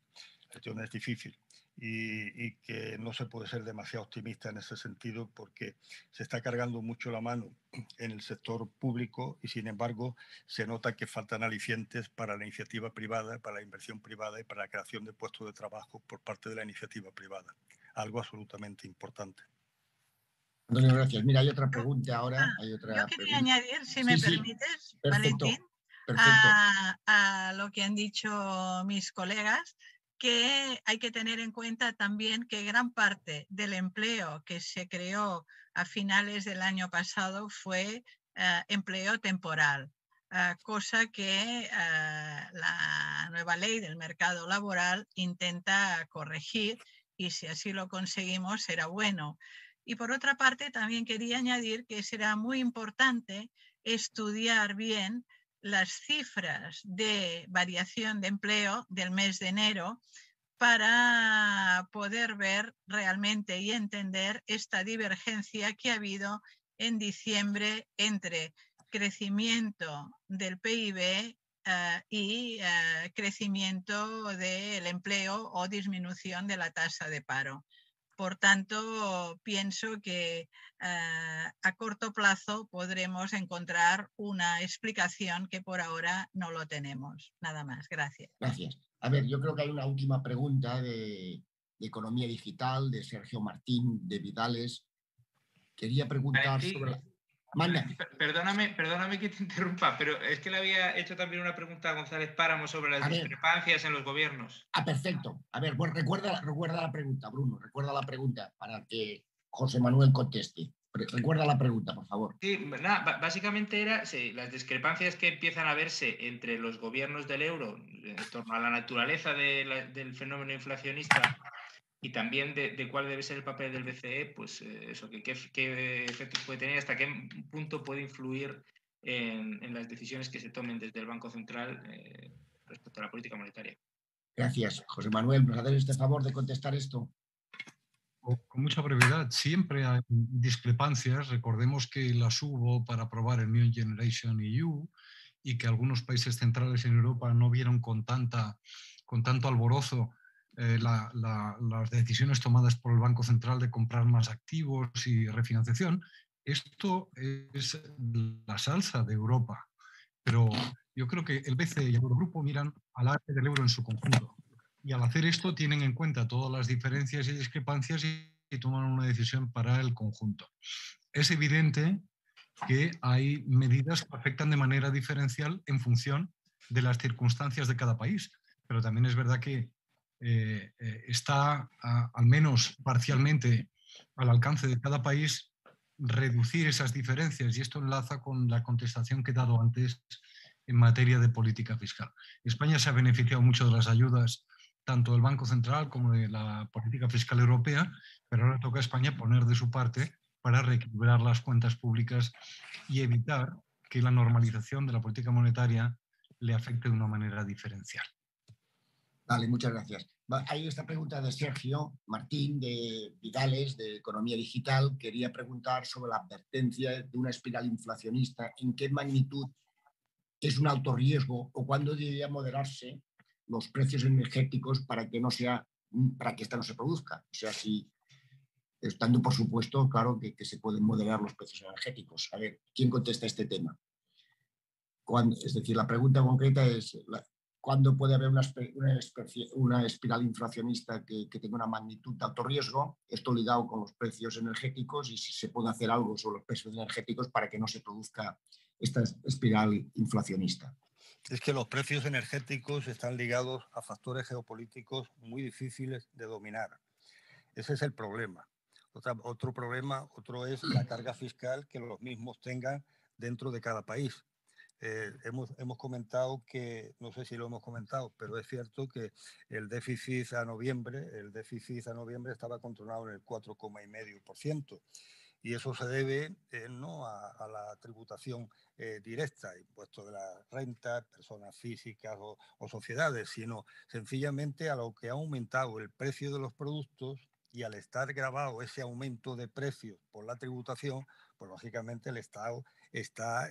Y que no se puede ser demasiado optimista en ese sentido, porque se está cargando mucho la mano en el sector público y, sin embargo, se nota que faltan alicientes para la iniciativa privada, para la inversión privada y para la creación de puestos de trabajo por parte de la iniciativa privada. Algo absolutamente importante. Antonio, gracias. Mira, hay otra pregunta ahora. Yo quería añadir, si me permites, perfecto, Valentín, perfecto. A lo que han dicho mis colegas, que hay que tener en cuenta también que gran parte del empleo que se creó a finales del año pasado fue empleo temporal, cosa que la nueva ley del mercado laboral intenta corregir, y si así lo conseguimos será bueno. Y por otra parte, también quería añadir que será muy importante estudiar bien las cifras de variación de empleo del mes de enero para poder ver realmente y entender esta divergencia que ha habido en diciembre entre crecimiento del PIB y crecimiento del empleo o disminución de la tasa de paro. Por tanto, pienso que a corto plazo podremos encontrar una explicación que por ahora no lo tenemos. Nada más. Gracias. Gracias. A ver, yo creo que hay una última pregunta de economía digital, de Sergio Martín, de Vidales. Quería preguntar sobre... Perdóname que te interrumpa, pero es que le había hecho también una pregunta a González Páramo sobre las discrepancias en los gobiernos. Perfecto. A ver, pues recuerda la pregunta, Bruno, recuerda la pregunta para que José Manuel conteste. Recuerda la pregunta, por favor. Sí, nada, básicamente era las discrepancias que empiezan a verse entre los gobiernos del euro en torno a la naturaleza del fenómeno inflacionista y también de cuál debe ser el papel del BCE, pues eso, qué efectos puede tener, hasta qué punto puede influir en las decisiones que se tomen desde el Banco Central respecto a la política monetaria. Gracias. José Manuel, ¿nos haces este favor de contestar esto? Con mucha brevedad, siempre hay discrepancias. Recordemos que las hubo para aprobar el New Generation EU y que algunos países centrales en Europa no vieron con tanto alborozo las decisiones tomadas por el Banco Central de comprar más activos y refinanciación. Esto es la salsa de Europa, pero yo creo que el BCE y el Eurogrupo miran al área del euro en su conjunto. Y al hacer esto tienen en cuenta todas las diferencias y discrepancias y toman una decisión para el conjunto. Es evidente que hay medidas que afectan de manera diferencial en función de las circunstancias de cada país, pero también es verdad que está al menos parcialmente al alcance de cada país reducir esas diferencias, y esto enlaza con la contestación que he dado antes en materia de política fiscal. España se ha beneficiado mucho de las ayudas tanto del Banco Central como de la política fiscal europea, pero ahora toca a España poner de su parte para reequilibrar las cuentas públicas y evitar que la normalización de la política monetaria le afecte de una manera diferencial. Vale, muchas gracias. Hay esta pregunta de Sergio Martín, de Vidales, de Economía Digital. Quería preguntar sobre la advertencia de una espiral inflacionista. ¿En qué magnitud es un alto riesgo o cuándo debería moderarse los precios energéticos para que esta no se produzca? O sea, si estando, por supuesto, claro que se pueden moderar los precios energéticos. A ver, ¿quién contesta este tema? Es decir, la pregunta concreta es ¿cuándo puede haber una espiral inflacionista que tenga una magnitud de alto riesgo? Esto ligado con los precios energéticos y si se puede hacer algo sobre los precios energéticos para que no se produzca esta espiral inflacionista. Es que los precios energéticos están ligados a factores geopolíticos muy difíciles de dominar. Ese es el problema. Otro problema es la carga fiscal que los mismos tengan dentro de cada país. Hemos comentado que, no sé si lo hemos comentado, pero es cierto que el déficit a noviembre estaba controlado en el 4,5%. Y eso se debe no a la tributación directa, impuestos de la renta, personas físicas o sociedades, sino sencillamente a lo que ha aumentado el precio de los productos, y al estar grabado ese aumento de precios por la tributación, pues lógicamente el Estado está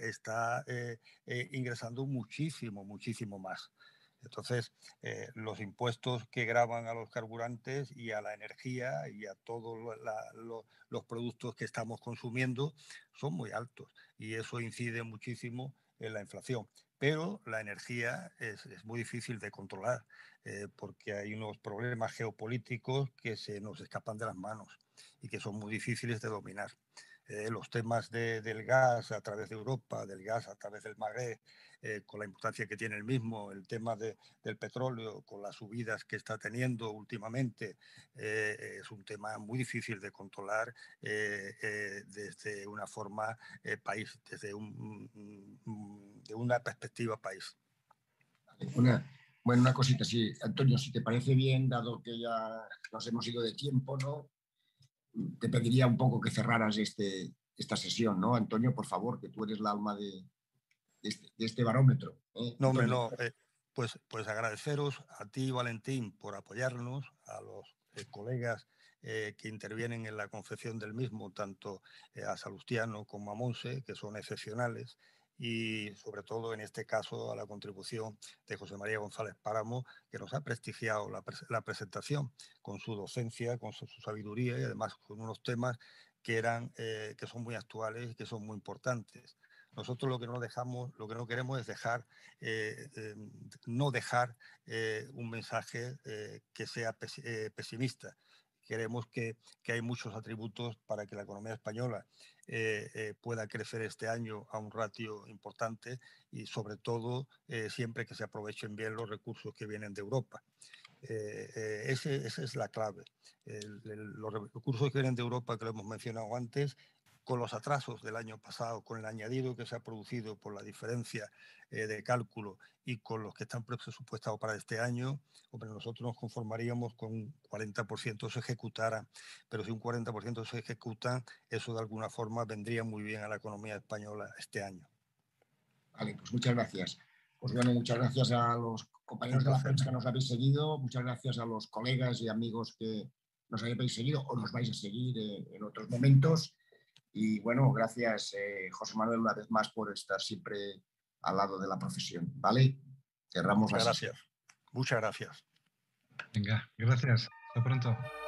ingresando muchísimo más. Entonces, los impuestos que gravan a los carburantes y a la energía y a todos los productos que estamos consumiendo son muy altos, y eso incide muchísimo en la inflación. Pero la energía es muy difícil de controlar porque hay unos problemas geopolíticos que se nos escapan de las manos y que son muy difíciles de dominar. Los temas del gas a través de Europa, del gas a través del Magreb, con la importancia que tiene el mismo, el tema del petróleo, con las subidas que está teniendo últimamente, es un tema muy difícil de controlar desde una forma país, desde una perspectiva país. Una cosita, sí, Antonio, si te parece bien, dado que ya nos hemos ido de tiempo, ¿no? Te pediría un poco que cerraras esta sesión, ¿no, Antonio? Por favor, que tú eres el alma de este barómetro. No, hombre, no. Pues agradeceros a ti, Valentín, por apoyarnos, a los colegas que intervienen en la confección del mismo, tanto a Salustiano como a Monse, que son excepcionales, y sobre todo en este caso a la contribución de José María González Páramo, que nos ha prestigiado la presentación con su docencia, con su sabiduría y además con unos temas que son muy actuales y que son muy importantes. Nosotros lo que no queremos es no dejar un mensaje que sea pesimista. Queremos que hay muchos atributos para que la economía española pueda crecer este año a un ratio importante y sobre todo siempre que se aprovechen bien los recursos que vienen de Europa. Esa es la clave. Los recursos que vienen de Europa, que lo hemos mencionado antes, con los atrasos del año pasado, con el añadido que se ha producido por la diferencia de cálculo y con los que están presupuestados para este año, hombre, nosotros nos conformaríamos con un 40% se ejecutara, pero si un 40% se ejecuta, eso de alguna forma vendría muy bien a la economía española este año. Vale, pues muchas gracias. Pues bueno, muchas gracias a los compañeros de la prensa que nos habéis seguido, muchas gracias a los colegas y amigos que nos habéis seguido o nos vais a seguir en otros momentos. Y bueno, gracias José Manuel una vez más por estar siempre al lado de la profesión, ¿vale? Cerramos Muchas gracias. Muchas gracias. Venga, gracias. Hasta pronto.